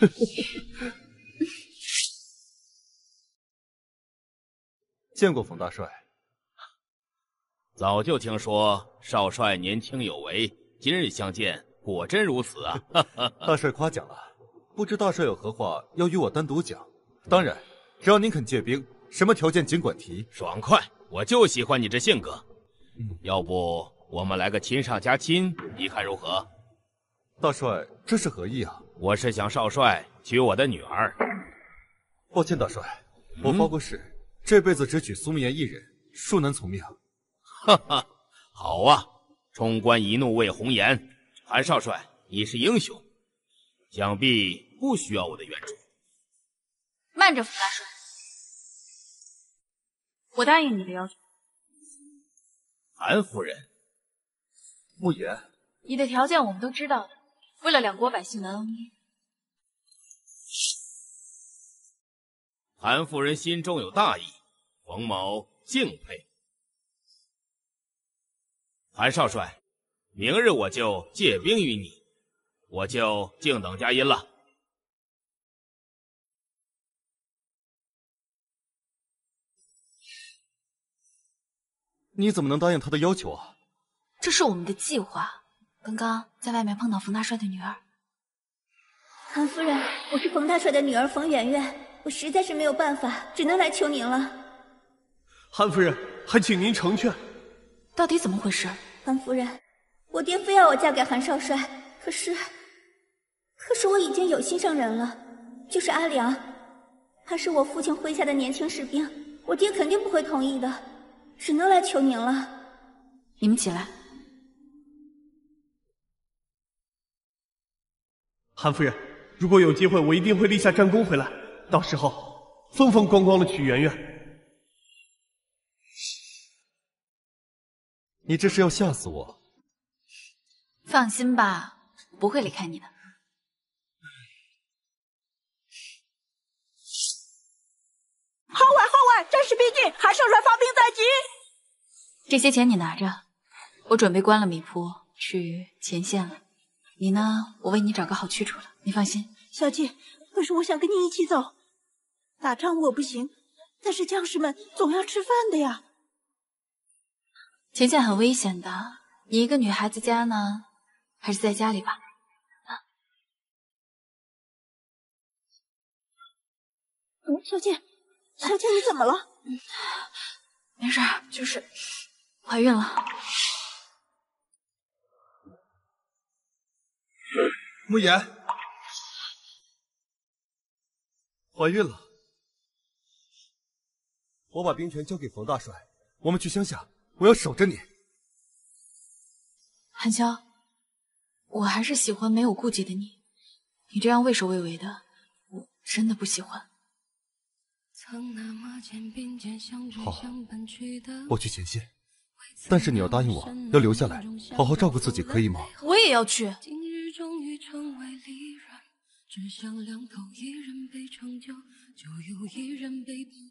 见过冯大帅。 早就听说少帅年轻有为，今日相见，果真如此啊！ 大帅夸奖了，不知大帅有何话要与我单独讲？当然，只要您肯借兵，什么条件尽管提。 爽快，我就喜欢你这性格。要不我们来个亲上加亲，你看如何？ 大帅，这是何意啊？ 我是想少帅娶我的女儿。 抱歉，大帅，我发过誓，这辈子只娶苏慕言一人，恕难从命。 哈哈，好啊！冲冠一怒为红颜，韩少帅，你是英雄，想必不需要我的援助。 慢着，冯大帅，我答应你的要求。 韩夫人， 慕言， 你的条件我们都知道的，为了两国百姓的恩义。 韩夫人心中有大义，冯某敬佩。韩少帅，明日我就借兵于你，我就静等佳音了。 你怎么能答应他的要求啊？ 这是我们的计划。刚刚在外面碰到冯大帅的女儿。 韩夫人，我是冯大帅的女儿冯媛媛，我实在是没有办法，只能来求您了。 韩夫人，还请您成全。 到底怎么回事？ 韩夫人，我爹非要我嫁给韩少帅，可是我已经有心上人了，就是阿良，他是我父亲麾下的年轻士兵，我爹肯定不会同意的，只能来求您了。 你们起来。 韩夫人，如果有机会，我一定会立下战功回来，到时候风风光光的娶媛媛。 你这是要吓死我？ 放心吧，不会离开你的。 号外！战事逼近，韩少帅发兵在即。 这些钱你拿着，我准备关了米铺，去前线了。你呢？我为你找个好去处了，你放心。 小姐，可是我想跟你一起走。打仗我不行，但是将士们总要吃饭的呀。 前线很危险的，你一个女孩子家呢，还是在家里吧。 小姐，你怎么了？ 没事，就是怀孕了。 慕言，怀孕了。我把兵权交给冯大帅，我们去乡下，我要守着你。 韩潇，我还是喜欢没有顾忌的你，你这样畏首畏尾的，我真的不喜欢。 好，我去前线，但是你要答应我，要留下来，好好照顾自己，可以吗？ 我也要去。 只想两口一人被成就，就有一人被抛弃。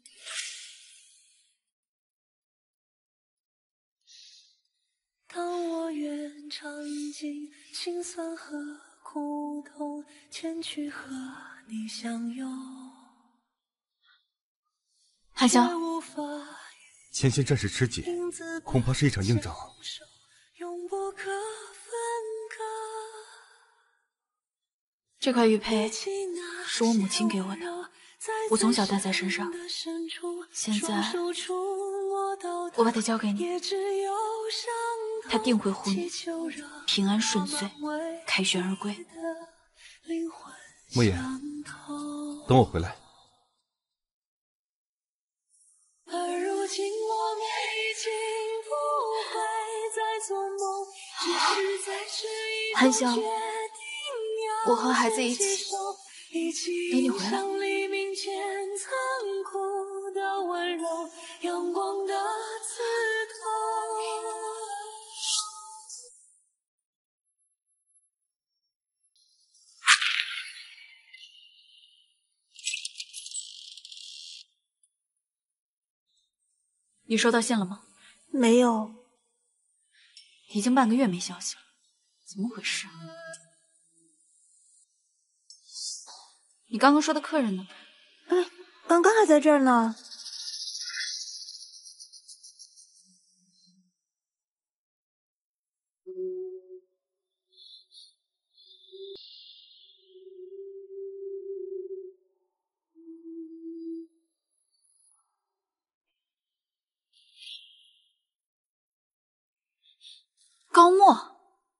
当我愿尝尽辛酸和苦痛，前去和你相拥。 韩潇， 前线战事吃紧，恐怕是一场硬仗。 永不可分割。 这块玉佩是我母亲给我的，我从小戴在身上。现在我把它交给你，它定会护你平安顺遂，凯旋而归。 慕言，等我回来。 而如今我们已经不会再做梦，只是在这一韩潇，我和孩子一起等你回来。 黎明前残酷的温柔，阳光的刺痛。 你收到信了吗？ 没有。 已经半个月没消息了，怎么回事？你刚刚说的客人呢？ 哎，刚刚还在这儿呢。 高墨，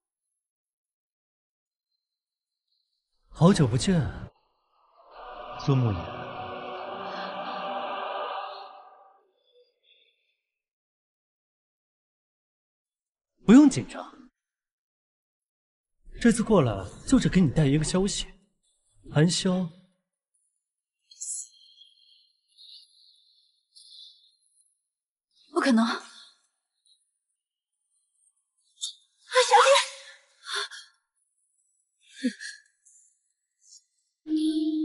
好久不见，孙慕言。不用紧张，这次过来就是给你带一个消息，韩萧。 不可能！ 小姐，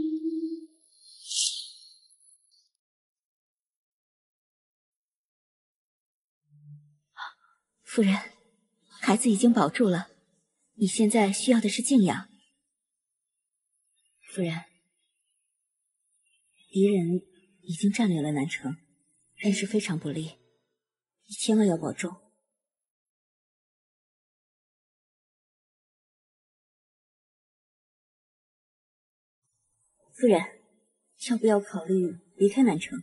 夫人，孩子已经保住了，你现在需要的是静养。夫人，敌人已经占领了南城，战事非常不利，你千万要保重。夫人，要不要考虑离开南城？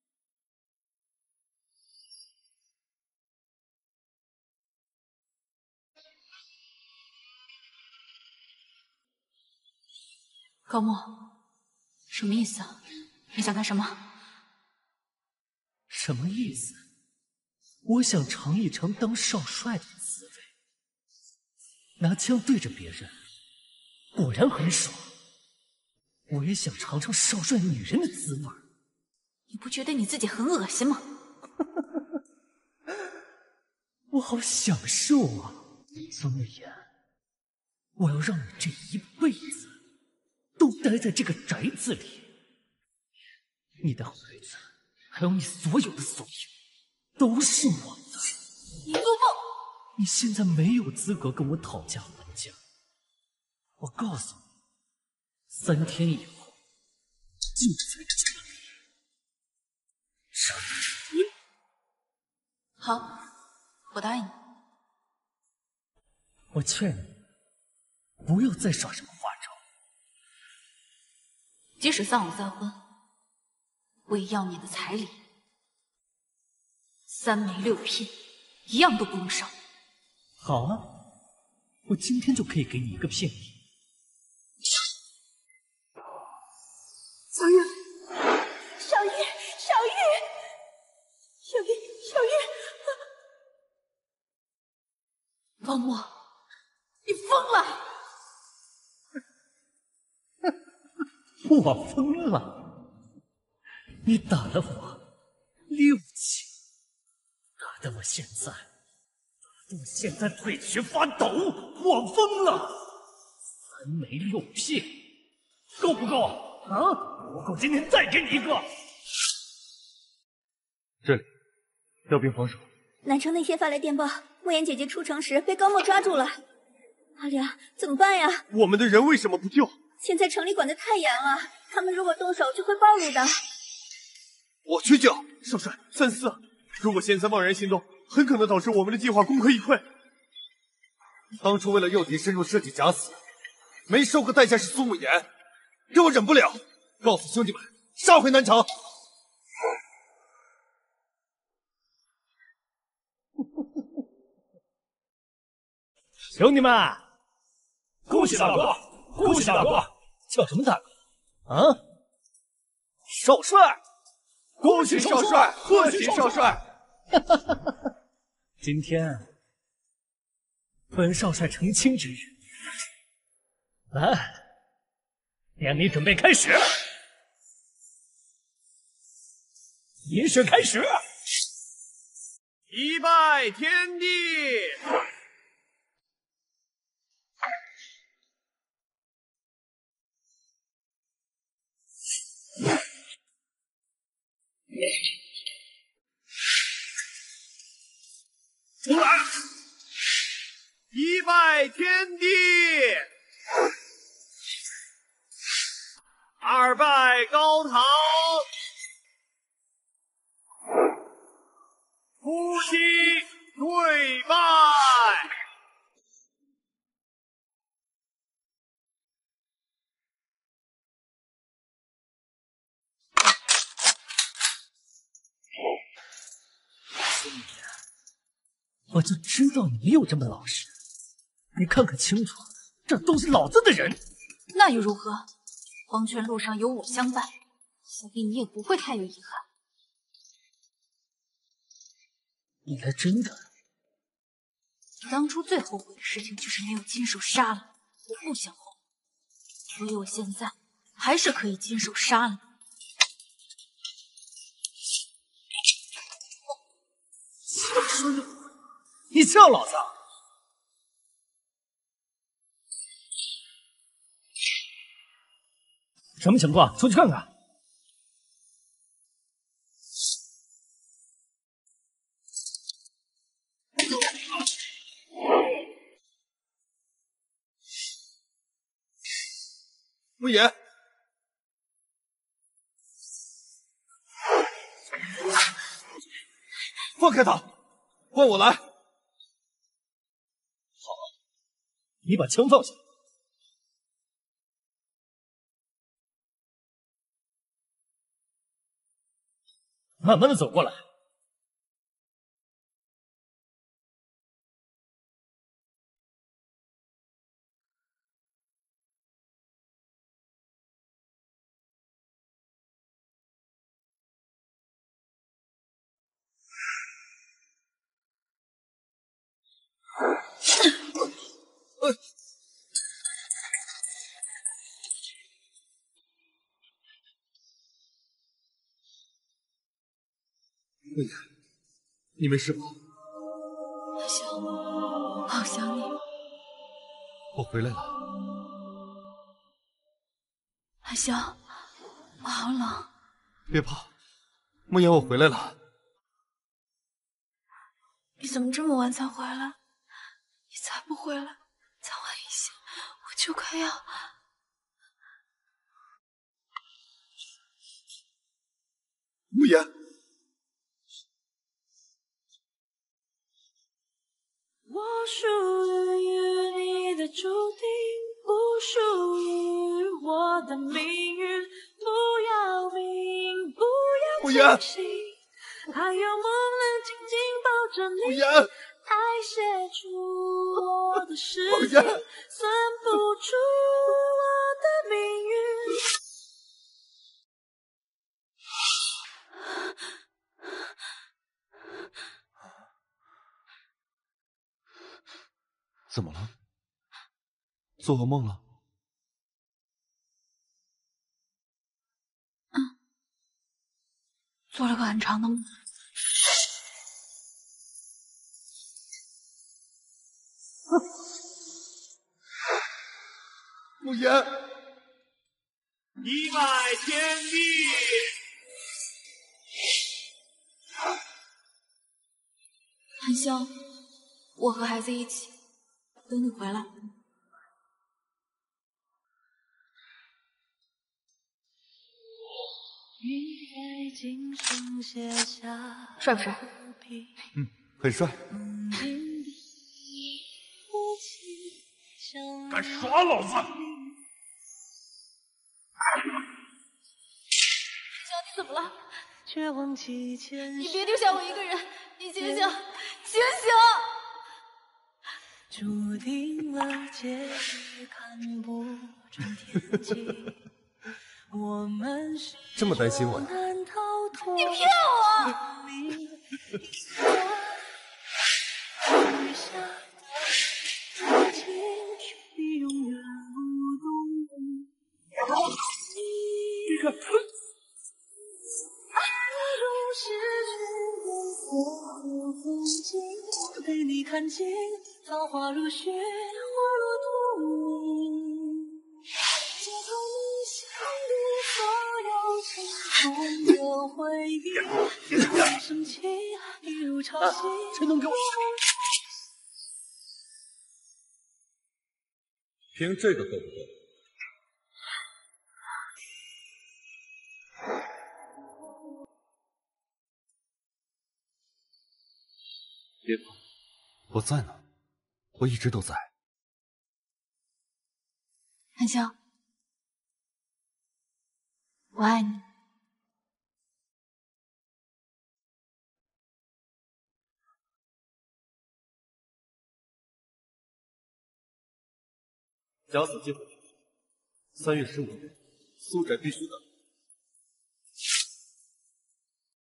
高墨，什么意思啊？你想干什么？ 什么意思？我想尝一尝当少帅的滋味。拿枪对着别人，果然很爽。我也想尝尝少帅女人的滋味。 你不觉得你自己很恶心吗？ 我好享受啊，孙慕言，我要让你这一辈子都待在这个宅子里。你的孩子，还有你所有的所有，都是我的。 你做梦！ 你现在没有资格跟我讨价还价。我告诉你，3天以后，就在这里。 好，我答应你。 我劝你，不要再耍什么花招。 即使丧偶再婚，我也要你的彩礼，3枚6聘，一样都不用少。 好啊，我今天就可以给你一个聘礼。 小玉，小玉，小玉，小玉，小玉， 高墨，你疯了！ 我疯了！你打了我6击，打得我现在腿瘸发抖，我疯了！3枚6聘，够不够啊？不够，今天再给你一个。 这里，调兵防守。 南城那天发来电报，莫言姐姐出城时被高墨抓住了。阿良，怎么办呀？ 我们的人为什么不救？ 现在城里管得太严了，他们如果动手就会暴露的。 我去救。少帅，三思，如果现在贸然行动，很可能导致我们的计划功亏一篑。 当初为了诱敌深入设计假死，没收个代价是苏慕言，这我忍不了。告诉兄弟们，杀回南城！ 兄弟们，恭喜大哥！恭喜大哥！叫什么大哥？啊？少帅！ 恭喜少帅！贺喜少帅！ 今天本少帅成亲之日，来，典礼准备开始，仪式开始， 一拜天地。 出来！一拜天地，二拜高堂，夫妻对拜。 我就知道你没有这么老实。你看看清楚，这都是老子的人。 那又如何？黄泉路上有我相伴，想必你也不会太有遗憾。 你还真的？ 当初最后悔的事情就是没有亲手杀了你，我不想后悔，所以我现在还是可以亲手杀了你。 说你，你笑老子？什么情况？出去看看。 穆言，放开他，换我来。好， 你把枪放下。慢慢的走过来。 穆言，你没事吧？ 阿香，我好想你。 我回来了。 阿香，我好冷。 别怕，穆言，我回来了。 你怎么这么晚才回来？你再不回来，再晚一些，我就快要…… 穆言， 我属于你的注定，不属于我的命运。不要命，不要清醒，还有梦能紧紧抱着你。爱写出我的事情，算不出我的命运。 怎么了？做噩梦了？ 做了个很长的梦。 穆言， 一拜天地， 韩香，我和孩子一起，等你回来。帅不帅？ 很帅。 敢耍老子！ 韩香，你怎么了？你别丢下我一个人，你醒醒，醒醒！ 注定了结局看不穿天际。我们是这么担心我呀？ 你骗我陪你看尽桃花如雪，花如荼蘼，接通你心底所有沉重的回忆。生气一如潮汐， 谁能给我凭这个够不够？别怕，我在呢，我一直都在。 韩潇，我爱你。 假死机会，3月15日，苏宅必须到。